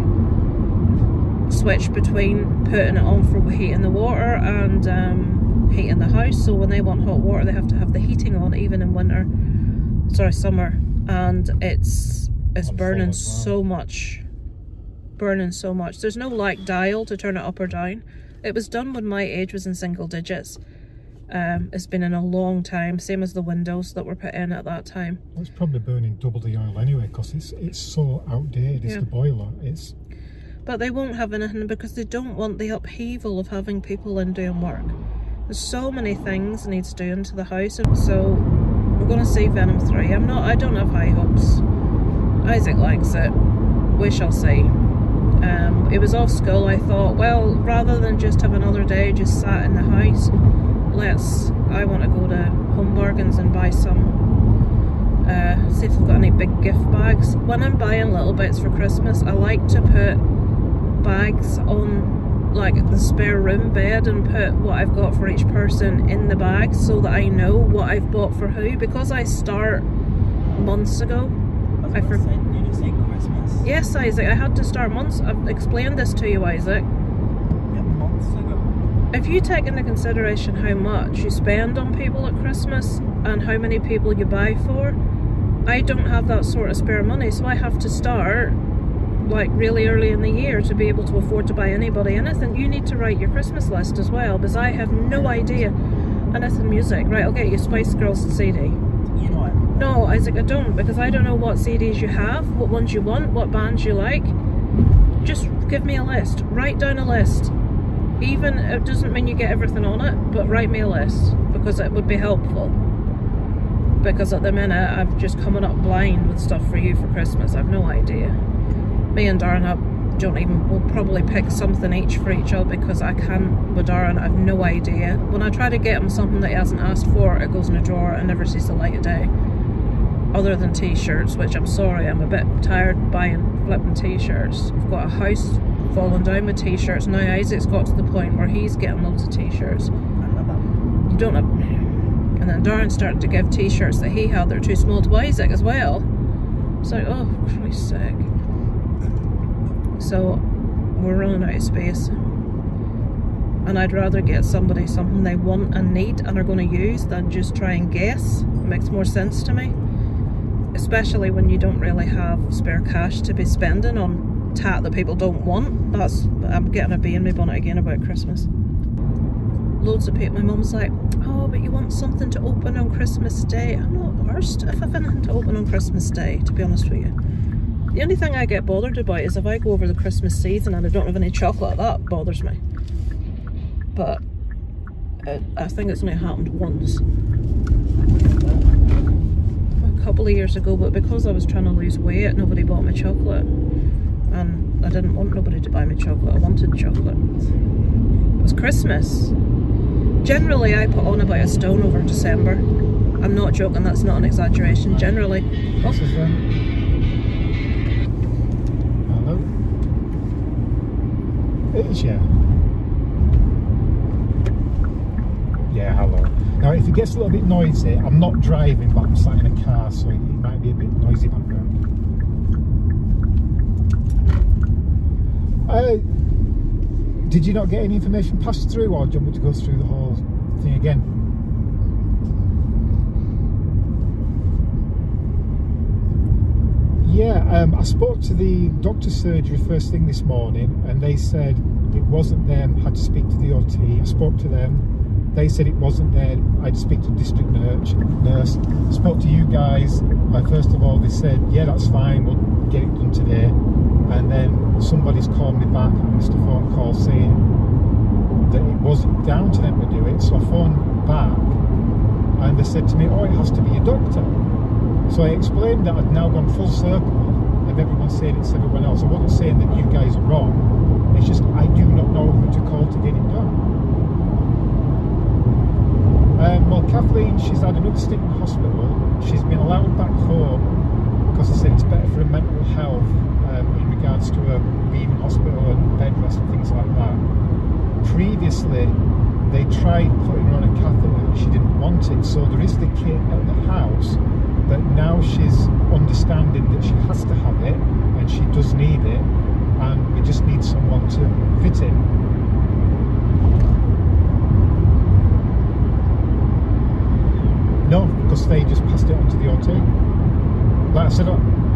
switch between putting it on for heating the water and um, heating the house. So when they want hot water, they have to have the heating on even in winter, sorry, summer, and it's it's burning so much, burning so much. There's no like dial to turn it up or down. It was done when my age was in single digits. Um, it's been in a long time, same as the windows that were put in at that time. Well, it's probably burning double the oil anyway, because it's it's so outdated. It's yeah. the boiler. It's. But they won't have anything because they don't want the upheaval of having people in doing work. There's so many things needs doing to the house, and so we're going to see Venom three. I'm not, I don't have high hopes. Isaac likes it. We shall see. Um, it was off school, I thought, well, rather than just have another day just sat in the house, let's, I want to go to Home Bargains and buy some, uh, see if they've got any big gift bags. When I'm buying little bits for Christmas, I like to put bags on like the spare room bed and put what I've got for each person in the bag, so that I know what I've bought for who, because I start months ago. I for you just say Christmas? Yes, Isaac, I had to start months. I've explained this to you, Isaac. Yeah, months ago. If you take into consideration how much you spend on people at Christmas and how many people you buy for, I don't have that sort of spare money, so I have to start like really early in the year to be able to afford to buy anybody anything. You need to write your Christmas list as well, because I have no idea. Anything music, right? I'll get you Spice Girls C D. You know it. No, Isaac, I don't, because I don't know what C Ds you have, what ones you want, what bands you like. Just give me a list. Write down a list. Even, it doesn't mean you get everything on it, but write me a list, because it would be helpful. Because at the minute, I've just coming up blind with stuff for you for Christmas. I've no idea. Me and Darren have, don't even, we'll probably pick something each for each other, because I can't, with Darren, I have no idea. When I try to get him something that he hasn't asked for, it goes in a drawer and never sees the light of day. Other than t-shirts, which I'm sorry, I'm a bit tired buying flipping t-shirts. I've got a house falling down with t-shirts. Now Isaac's got to the point where he's getting loads of t-shirts. I love them. You don't have... And then Darren started to give t-shirts that he had that are too small to Isaac as well. It's like, oh, Christ's sake. So, we're running out of space. And I'd rather get somebody something they want and need and are going to use than just try and guess. It makes more sense to me. Especially when you don't really have spare cash to be spending on tat that people don't want. That's, I'm getting a bee in my bonnet again about Christmas. Loads of people, my mum's like, oh, but you want something to open on Christmas Day. I'm not arsed if I've anything to open on Christmas Day, to be honest with you. The only thing I get bothered about is if I go over the Christmas season and I don't have any chocolate, that bothers me. But it, I think it's only happened once. A couple of years ago, but because I was trying to lose weight, nobody bought me chocolate. And I didn't want nobody to buy me chocolate, I wanted chocolate. It was Christmas. Generally, I put on about a stone over December. I'm not joking, that's not an exaggeration. Generally. Oh. This is, um, hello? It is, yeah. Yeah, hello. Now, if it gets a little bit noisy, I'm not driving, but I'm sat in a car, so it might be a bit noisy background. Uh, did you not get any information passed through, or do you want me to go through the whole thing again? Yeah, um, I spoke to the doctor's surgery first thing this morning, and they said it wasn't them. Had to speak to the O T. I spoke to them. They said it wasn't there. I had to speak to the district nurse. nurse. Spoke to you guys. Uh, first of all, they said, yeah, that's fine. We'll get it done today. And then somebody's called me back. I missed a phone call saying that it wasn't down to them to do it. So I phoned back, and they said to me, oh, it has to be a doctor. So I explained that I'd now gone full circle of everyone saying it's everyone else. I wasn't saying that you guys are wrong. It's just I do not know who to call to get it done. Um, well, Kathleen, she's had another stint in hospital. She's been allowed back home because they said it's better for her mental health um, in regards to her being in hospital and bed rest and things like that. Previously, they tried putting her on a catheter and she didn't want it, so there is the kit at the house, but now she's understanding that she has to have it and she does need it, and we just need someone to fit it. No, because they just passed it on to the O T. Like I said,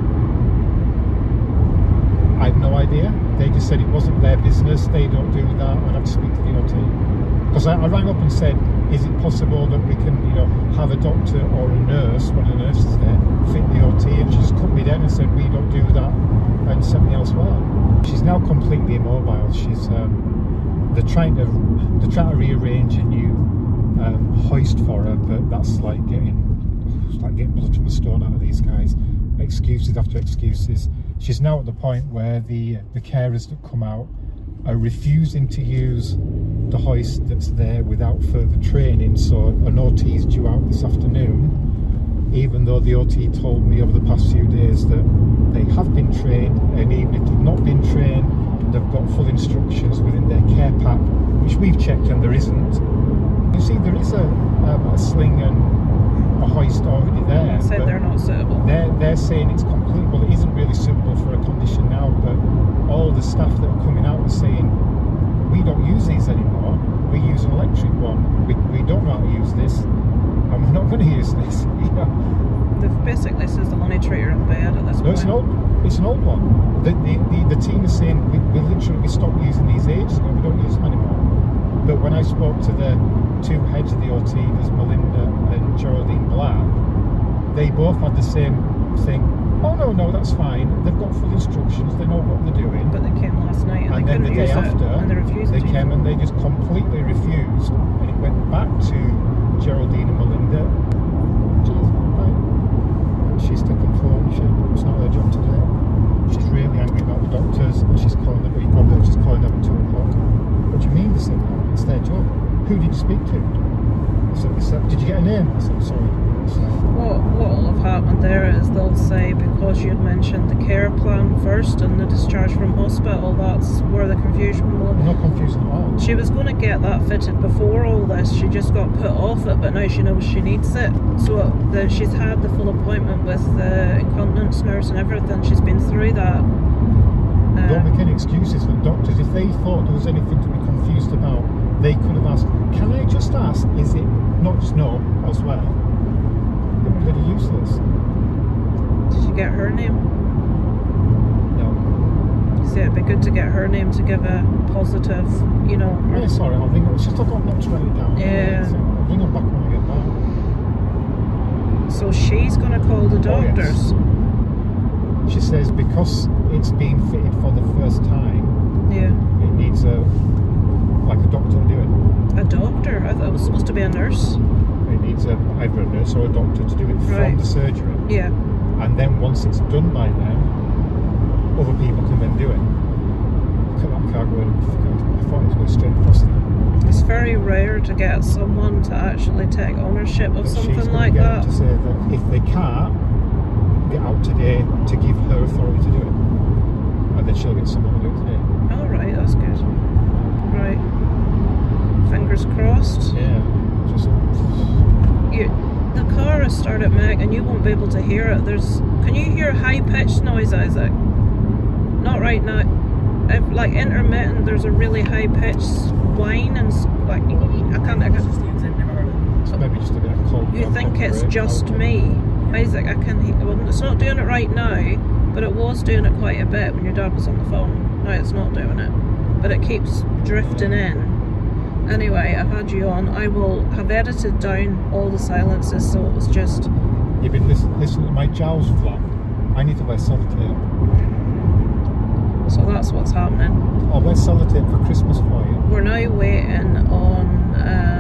I have no idea. They just said it wasn't their business, they don't do that, I'd have to speak to the O T. Because I, I rang up and said, is it possible that we can, you know, have a doctor or a nurse, one of the nurses there, fit the O T? And she just cut me down and said, we don't do that, and sent me elsewhere. She's now completely immobile. She's, um, they're trying to, they're trying to rearrange a new Um, hoist for her, but that's like getting it's like getting blood from a stone out of these guys. Excuses after excuses. She's now at the point where the the carers that come out are refusing to use the hoist that's there without further training, so an O T is due out this afternoon, even though the O T told me over the past few days that they have been trained, and even if they've not been trained, they've got full instructions within their care pack, which we've checked and there isn't. You see, there is a, um, a sling and a hoist already there. They said but they're not suitable. They're, they're saying it's complete, well it isn't really suitable for a condition now, but all the staff that are coming out are saying, we don't use these anymore, we use an electric one, we, we don't know how to use this, and we're not going to use this. You know? They've basically says they'll only treat her in bed at this No, point. it's an old, it's an old one. The, the, the, the team is saying, we, we literally we stopped using these ages ago, we don't use them anymore. But when I spoke to the two heads of the O T, there's Melinda and Geraldine Black, they both had the same thing. Oh no, no, that's fine. They've got full instructions. They know what they're doing. But they came last night and, And they then couldn't the day use after, it, and they refused they to. came and they just completely refused. And it went back to Geraldine and Melinda. Cheers, bye. She's taking phone. She, it's not her job today. She's really angry about the doctors, and she's calling them. You probably she's calling them at two o'clock. What do you mean? They said that. It's their job. Who did you speak to? I said, I said, did you get a name? I said, sorry. What what will have happened there is they'll say, because you'd mentioned the care plan first and the discharge from hospital, that's where the confusion will. No confusion at all. She was going to get that fitted before all this. She just got put off it, but now she knows she needs it. So the, she's had the full appointment with the incontinence nurse and everything. She's been through that. Uh, Don't make any excuses for the doctors. If they thought there was anything to be confused about, they could have asked, can I just ask, is it not just no elsewhere? They were really useless. Did you get her name? No. See, it'd be good to get her name to give a positive, you know. Yeah, sorry, I'll ring her. It's just I've got not to write it down. Yeah. So I'll ring her back when I get back. So she's going to call the doctors. Oh, yes. She says because it's being fitted for the first time, Yeah. it needs a, like a doctor to do it. A doctor? I thought it was supposed to be a nurse. It needs a, either a nurse or a doctor to do it Right. from the surgery. Yeah. And then once it's done by them, other people can then do it. Look at that car going, I thought it was going straight across there. It's very rare to get someone to actually take ownership of But she's something going like to get that. to say that if they can't get out today, to give her authority to do it. And then she'll get someone to do it today. Alright, that's good. Right. Fingers crossed. Yeah. Just, You, the car has started making, and you won't be able to hear it. There's, can you hear high-pitched noise, Isaac? Not right now. If, like intermittent, there's a really high-pitched whine and s- like I can't. I can't. it's maybe just a bit of cold. You think it's just me, Isaac? I can. He- well, it's not doing it right now, but it was doing it quite a bit when your dad was on the phone. Now it's not doing it, but it keeps drifting in. Anyway, I've had you on. I will have edited down all the silences, so it was just. You've been listening, listening to my jowls flap. I need to wear sellotape. So that's what's happening. I'll wear sellotape for Christmas for you. We're now waiting on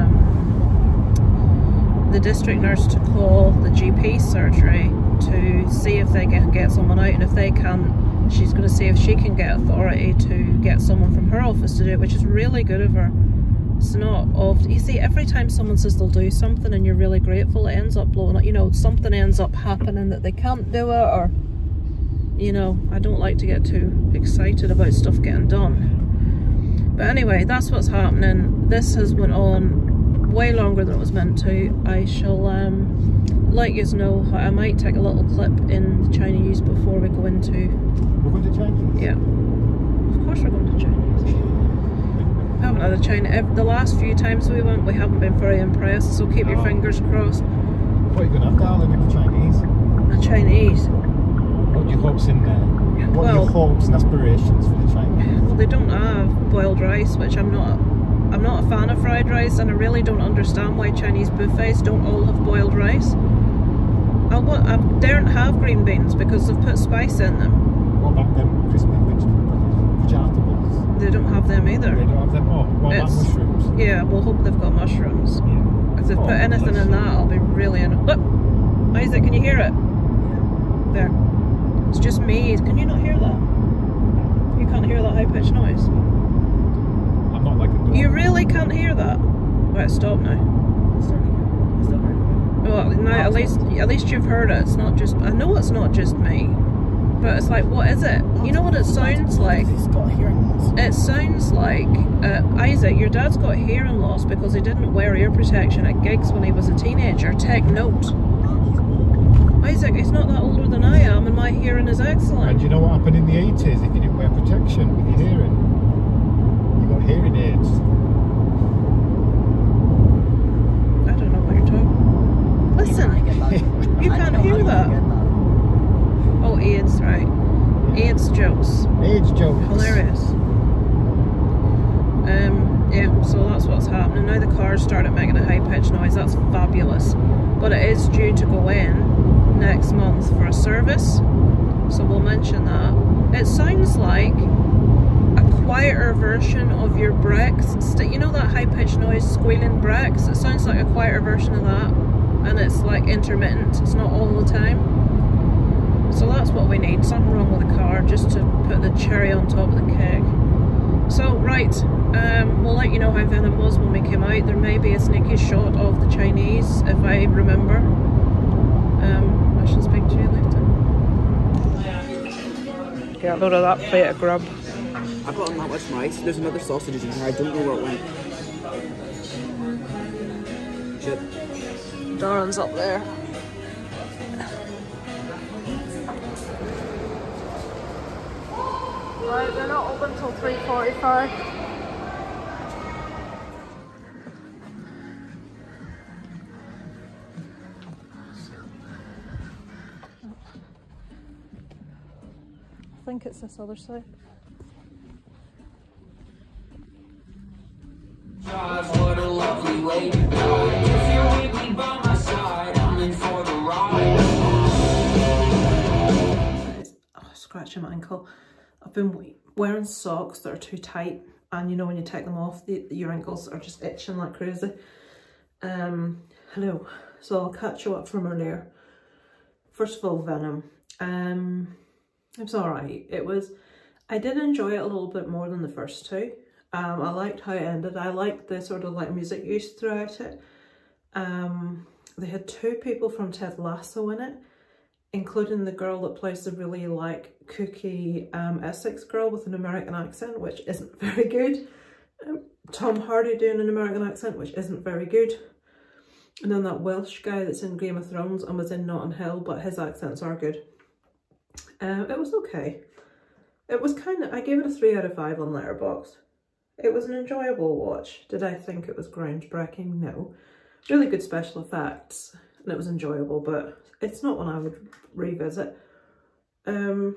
um, the district nurse to call the G P surgery to see if they can get someone out, and if they can't, she's going to see if she can get authority to get someone from her office to do it, which is really good of her. It's not often. You see, every time someone says they'll do something and you're really grateful, it ends up blowing up. You know, something ends up happening that they can't do it, or, you know, I don't like to get too excited about stuff getting done. But anyway, that's what's happening. This has went on way longer than it was meant to. I shall um, let you know. I might take a little clip in the Chinese before we go into... We're going to Chinese? Yeah. Of course we're going to Chinese. I haven't had a China. The last few times we went, we haven't been very impressed, so keep No. your fingers crossed. What are you going to have, darling, with the Chinese? A Chinese. What are your hopes in there? What Well- are your hopes and aspirations for the Chinese? Well, they don't have boiled rice, which I'm not. I'm not a fan of fried rice, and I really don't understand why Chinese buffets don't all have boiled rice. I want. I daren't have green beans because they've put spice in them. What about them crispy vegetables? Vegetables? They don't have them either. They don't have them? Oh, what about It's- mushrooms? Yeah, we'll hope they've got mushrooms. Yeah. If they've Oh, put anything bless in you. that, I'll be really annoyed. Look, Isaac, can you hear it? There. It's just me. Can you not hear that? You can't hear that high-pitched noise? I'm not like a dog. You really can't hear that? Right, stop now. Well, now at least at least you've heard it. It's not just. I know it's not just me, but it's like, what is it? You know what it sounds like? He's got hearing loss. It sounds like uh, Isaac. Your dad's got hearing loss because he didn't wear ear protection at gigs when he was a teenager. Take note. Isaac, he's not that older than I am, and my hearing is excellent. And you know what happened in the eighties if you didn't wear protection with your hearing? You got hearing aids. I don't know what you're talking. Listen, I get that. you I can't know, hear I that. Get that. Oh, AIDS, right. AIDS jokes. AIDS jokes. Hilarious. Um, yeah, so that's what's happening. Now the cars started making a high-pitched noise. That's fabulous. But it is due to go in next month for a service. So we'll mention that. It sounds like a quieter version of your brakes. You know that high-pitched noise, squealing brakes? It sounds like a quieter version of that. And it's like intermittent. It's not all the time. So that's what we need. Something wrong with the car, just to put the cherry on top of the cake. So, right, um, we'll let you know how Venom was when we came out. There may be a sneaky shot of the Chinese, if I remember. Um, I shall speak to you later. Get a load of that plate of grub. I've got that much rice. There's another sausages in here. I don't know where it went. Shit. Darren's up there. Right, they're not open till three forty-five. I think it's this other side. What a lovely way to go. If you're with me by my side, I'm in for the ride. Oh, scratching my ankle. I've been wearing socks that are too tight, and you know when you take them off, the, your ankles are just itching like crazy. Um, hello. So I'll catch you up from earlier. First of all, Venom. Um, it was alright. It was, I did enjoy it a little bit more than the first two. Um, I liked how it ended. I liked the sort of like music used throughout it. Um, they had two people from Ted Lasso in it, including the girl that plays the really like kooky um, Essex girl with an American accent, which isn't very good. Um, Tom Hardy doing an American accent, which isn't very good. And then that Welsh guy that's in Game of Thrones and was in Notting Hill, but his accents are good. Um, it was okay. It was kind of, I gave it a three out of five on Letterboxd. It was an enjoyable watch. Did I think it was groundbreaking? No. Really good special effects, and it was enjoyable, but it's not one I would revisit. Um,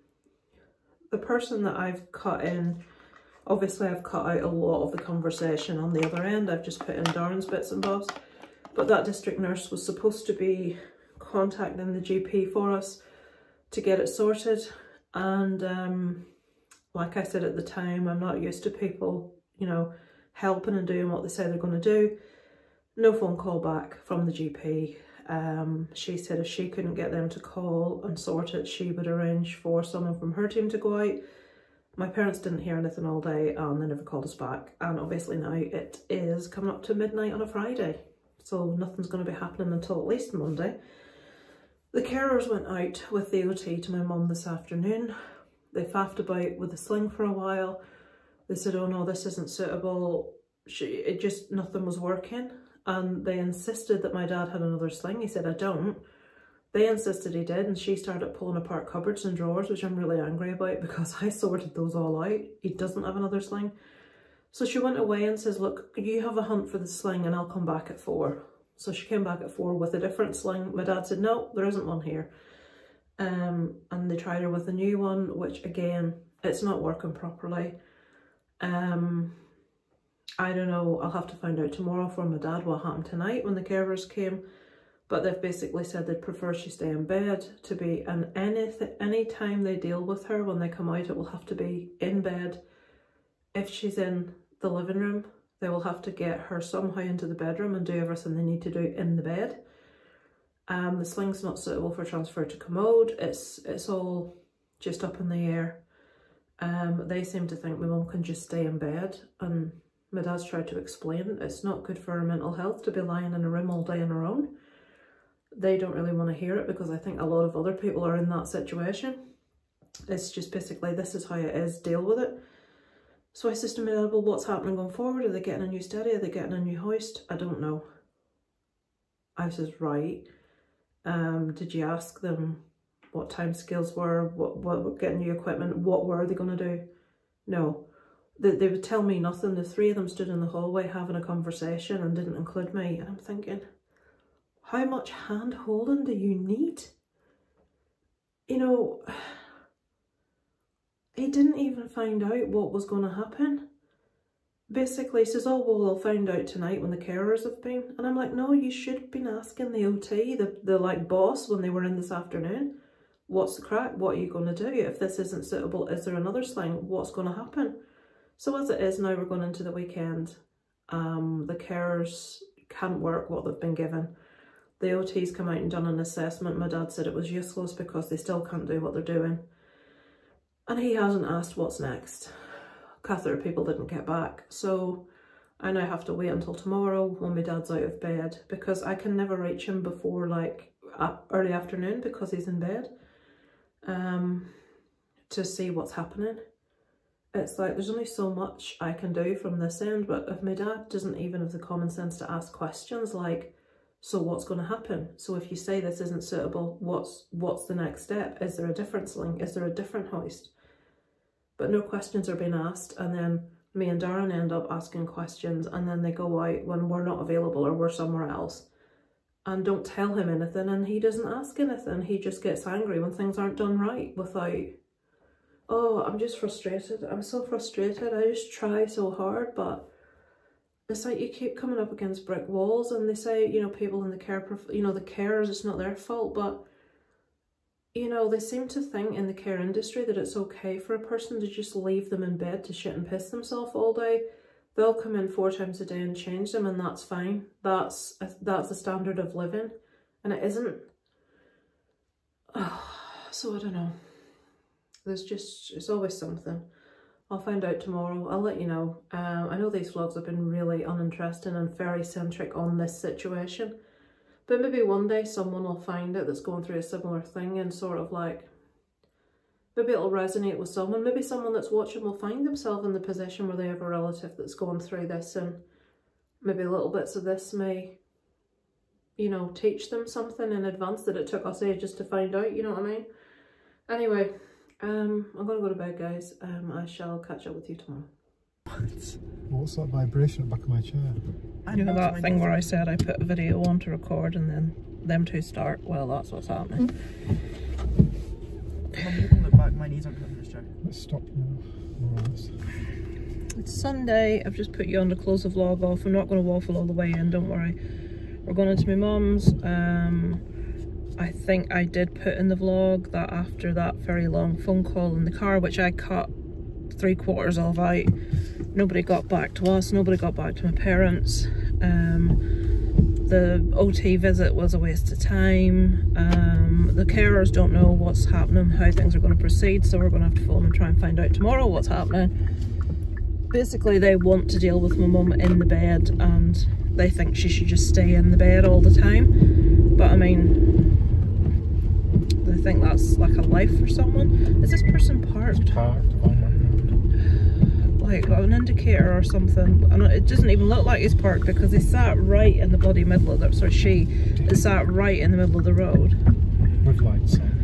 the person that I've cut in, obviously I've cut out a lot of the conversation on the other end. I've just put in Darren's bits and bobs. But that district nurse was supposed to be contacting the G P for us to get it sorted. And um, like I said at the time, I'm not used to people, you know, helping and doing what they say they're going to do. No phone call back from the G P. Um, she said if she couldn't get them to call and sort it, she would arrange for someone from her team to go out. My parents didn't hear anything all day and they never called us back. And obviously now it is coming up to midnight on a Friday. So nothing's going to be happening until at least Monday. The carers went out with the O T to my mum this afternoon. They faffed about with the sling for a while. They said, oh no, this isn't suitable. She, it just, nothing was working. And they insisted that my dad had another sling. He said, I don't. They insisted he did, and she started pulling apart cupboards and drawers, which I'm really angry about because I sorted those all out. He doesn't have another sling. So she went away and says, look, you have a hunt for the sling and I'll come back at four. So she came back at four with a different sling. My dad said, no, there isn't one here. Um, and they tried her with a new one, which again, it's not working properly. Um, I don't know, I'll have to find out tomorrow from my dad what happened tonight when the carers came. But they've basically said they'd prefer she stay in bed to be, and any, any time they deal with her when they come out, it will have to be in bed. If she's in the living room, they will have to get her somehow into the bedroom and do everything they need to do in the bed. Um, the sling's not suitable for transfer to commode. It's it's all just up in the air. Um, they seem to think my mum can just stay in bed, and my dad's tried to explain it's not good for her mental health to be lying in a room all day on her own. They don't really want to hear it because I think a lot of other people are in that situation. It's just basically, this is how it is, deal with it. So I said to my dad, well, what's happening going forward? Are they getting a new steady? Are they getting a new hoist? I don't know. I says, right. Um, did you ask them what time scales were, what, what getting new equipment, what were they going to do? No. They, they would tell me nothing. The three of them stood in the hallway having a conversation and didn't include me. And I'm thinking, how much hand holding do you need? You know, he didn't even find out what was going to happen. Basically, he says, oh, well, I'll find out tonight when the carers have been. And I'm like, no, you should have been asking the O T, the, the like boss, when they were in this afternoon. What's the crack? What are you going to do? If this isn't suitable, is there another sling? What's going to happen? So as it is now, we're going into the weekend. Um, the carers can't work what they've been given. The O T's come out and done an assessment. My dad said it was useless because they still can't do what they're doing. And he hasn't asked what's next. Catheter people didn't get back. So I now have to wait until tomorrow when my dad's out of bed, because I can never reach him before like early afternoon because he's in bed, um, to see what's happening. It's like there's only so much I can do from this end, but if my dad doesn't even have the common sense to ask questions like, so what's going to happen? So if you say this isn't suitable, what's what's the next step? Is there a different sling? Is there a different hoist? But no questions are being asked, and then me and Darren end up asking questions, and then they go out when we're not available or we're somewhere else and don't tell him anything, and he doesn't ask anything. He just gets angry when things aren't done right without, oh, I'm just frustrated. I'm so frustrated. I just try so hard, but it's like you keep coming up against brick walls, and they say, you know, people in the care, you know, the carers, it's not their fault, but you know, they seem to think in the care industry that it's okay for a person to just leave them in bed to shit and piss themselves all day. They'll come in four times a day and change them, and that's fine. That's a, that's a standard of living, and it isn't. Oh, so I don't know. There's just, it's always something. I'll find out tomorrow. I'll let you know. Um, I know these vlogs have been really uninteresting and very centric on this situation. But maybe one day someone will find it that's going through a similar thing and sort of like, maybe it'll resonate with someone. Maybe someone that's watching will find themselves in the position where they have a relative that's going through this, and maybe little bits of this may, you know, teach them something in advance that it took us ages to find out, you know what I mean? Anyway, um, I'm going to go to bed, guys. Um, I shall catch up with you tomorrow. What's that vibration at the back of my chair? You know that thing where I said I put a video on to record and then them two start? Well, that's what's happening. Mum, you can look back, my knees aren't touching this chair. Let's stop now. Right. It's Sunday. I've just put you on to close the vlog off. I'm not going to waffle all the way in, don't worry. We're going into my mum's. Um, I think I did put in the vlog that after that very long phone call in the car, which I cut three quarters of out, nobody got back to us, nobody got back to my parents. Um, the O T visit was a waste of time. Um, the carers don't know what's happening, how things are going to proceed, so we're going to have to phone and try and find out tomorrow what's happening. Basically, they want to deal with my mum in the bed, and they think she should just stay in the bed all the time. But I mean, they think that's like a life for someone. Is this person parked? It's parked. Like an indicator or something, and it doesn't even look like he's parked because he sat right in the bloody middle of the, sorry, she is sat right in the middle of the road. With lights on.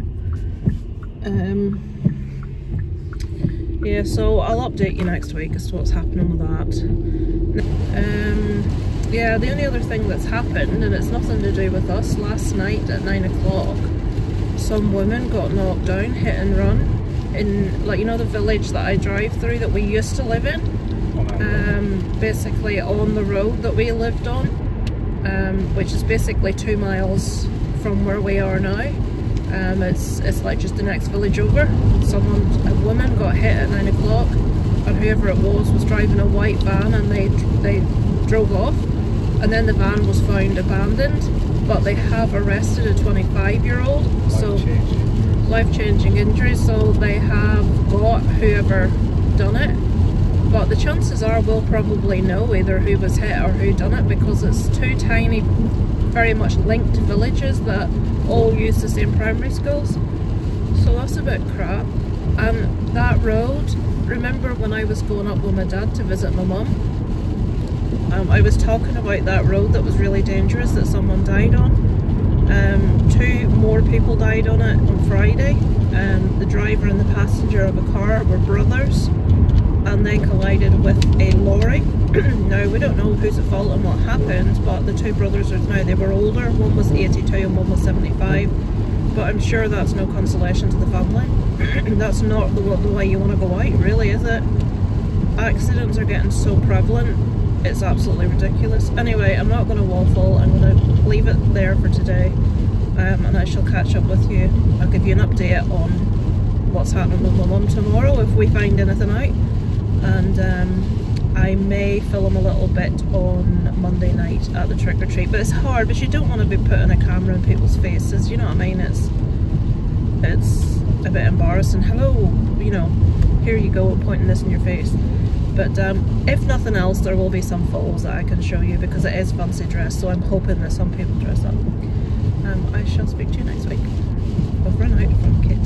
Um, yeah, so I'll update you next week as to what's happening with that. Um, yeah, the only other thing that's happened, and it's nothing to do with us, last night at nine o'clock, some women got knocked down, hit and run. In, like, you know, the village that I drive through that we used to live in, um, basically on the road that we lived on, um, which is basically two miles from where we are now. Um, it's it's like just the next village over. Someone, a woman, got hit at nine o'clock, and whoever it was was driving a white van, and they they drove off, and then the van was found abandoned. But they have arrested a twenty-five year old, so life-changing injuries, so they have got whoever done it. But the chances are we'll probably know either who was hit or who done it, because it's two tiny, very much linked villages that all use the same primary schools. So that's a bit crap. And that road, remember when I was going up with my dad to visit my mum? Um, I was talking about that road that was really dangerous that someone died on. Um, four people died on it on Friday. Um, the driver and the passenger of a car were brothers, and they collided with a lorry. Now, we don't know who's at fault and what happened, but the two brothers are now, they were older. One was eighty-two and one was seventy-five. But I'm sure that's no consolation to the family. That's not the, the way you want to go out, really, is it? Accidents are getting so prevalent, it's absolutely ridiculous. Anyway, I'm not going to waffle, I'm going to leave it there for today, um, and I shall catch up with you. I'll give you an update on what's happening with my mum tomorrow if we find anything out, and um, I may film a little bit on Monday night at the trick-or-treat, but it's hard because you don't want to be putting a camera in people's faces, you know what I mean? It's it's a bit embarrassing. Hello, you know, here you go, I'm pointing this in your face. But um, if nothing else, there will be some photos that I can show you because it is fancy dress, so I'm hoping that some people dress up. Um, I shall speak to you next week. Over and out from Kate.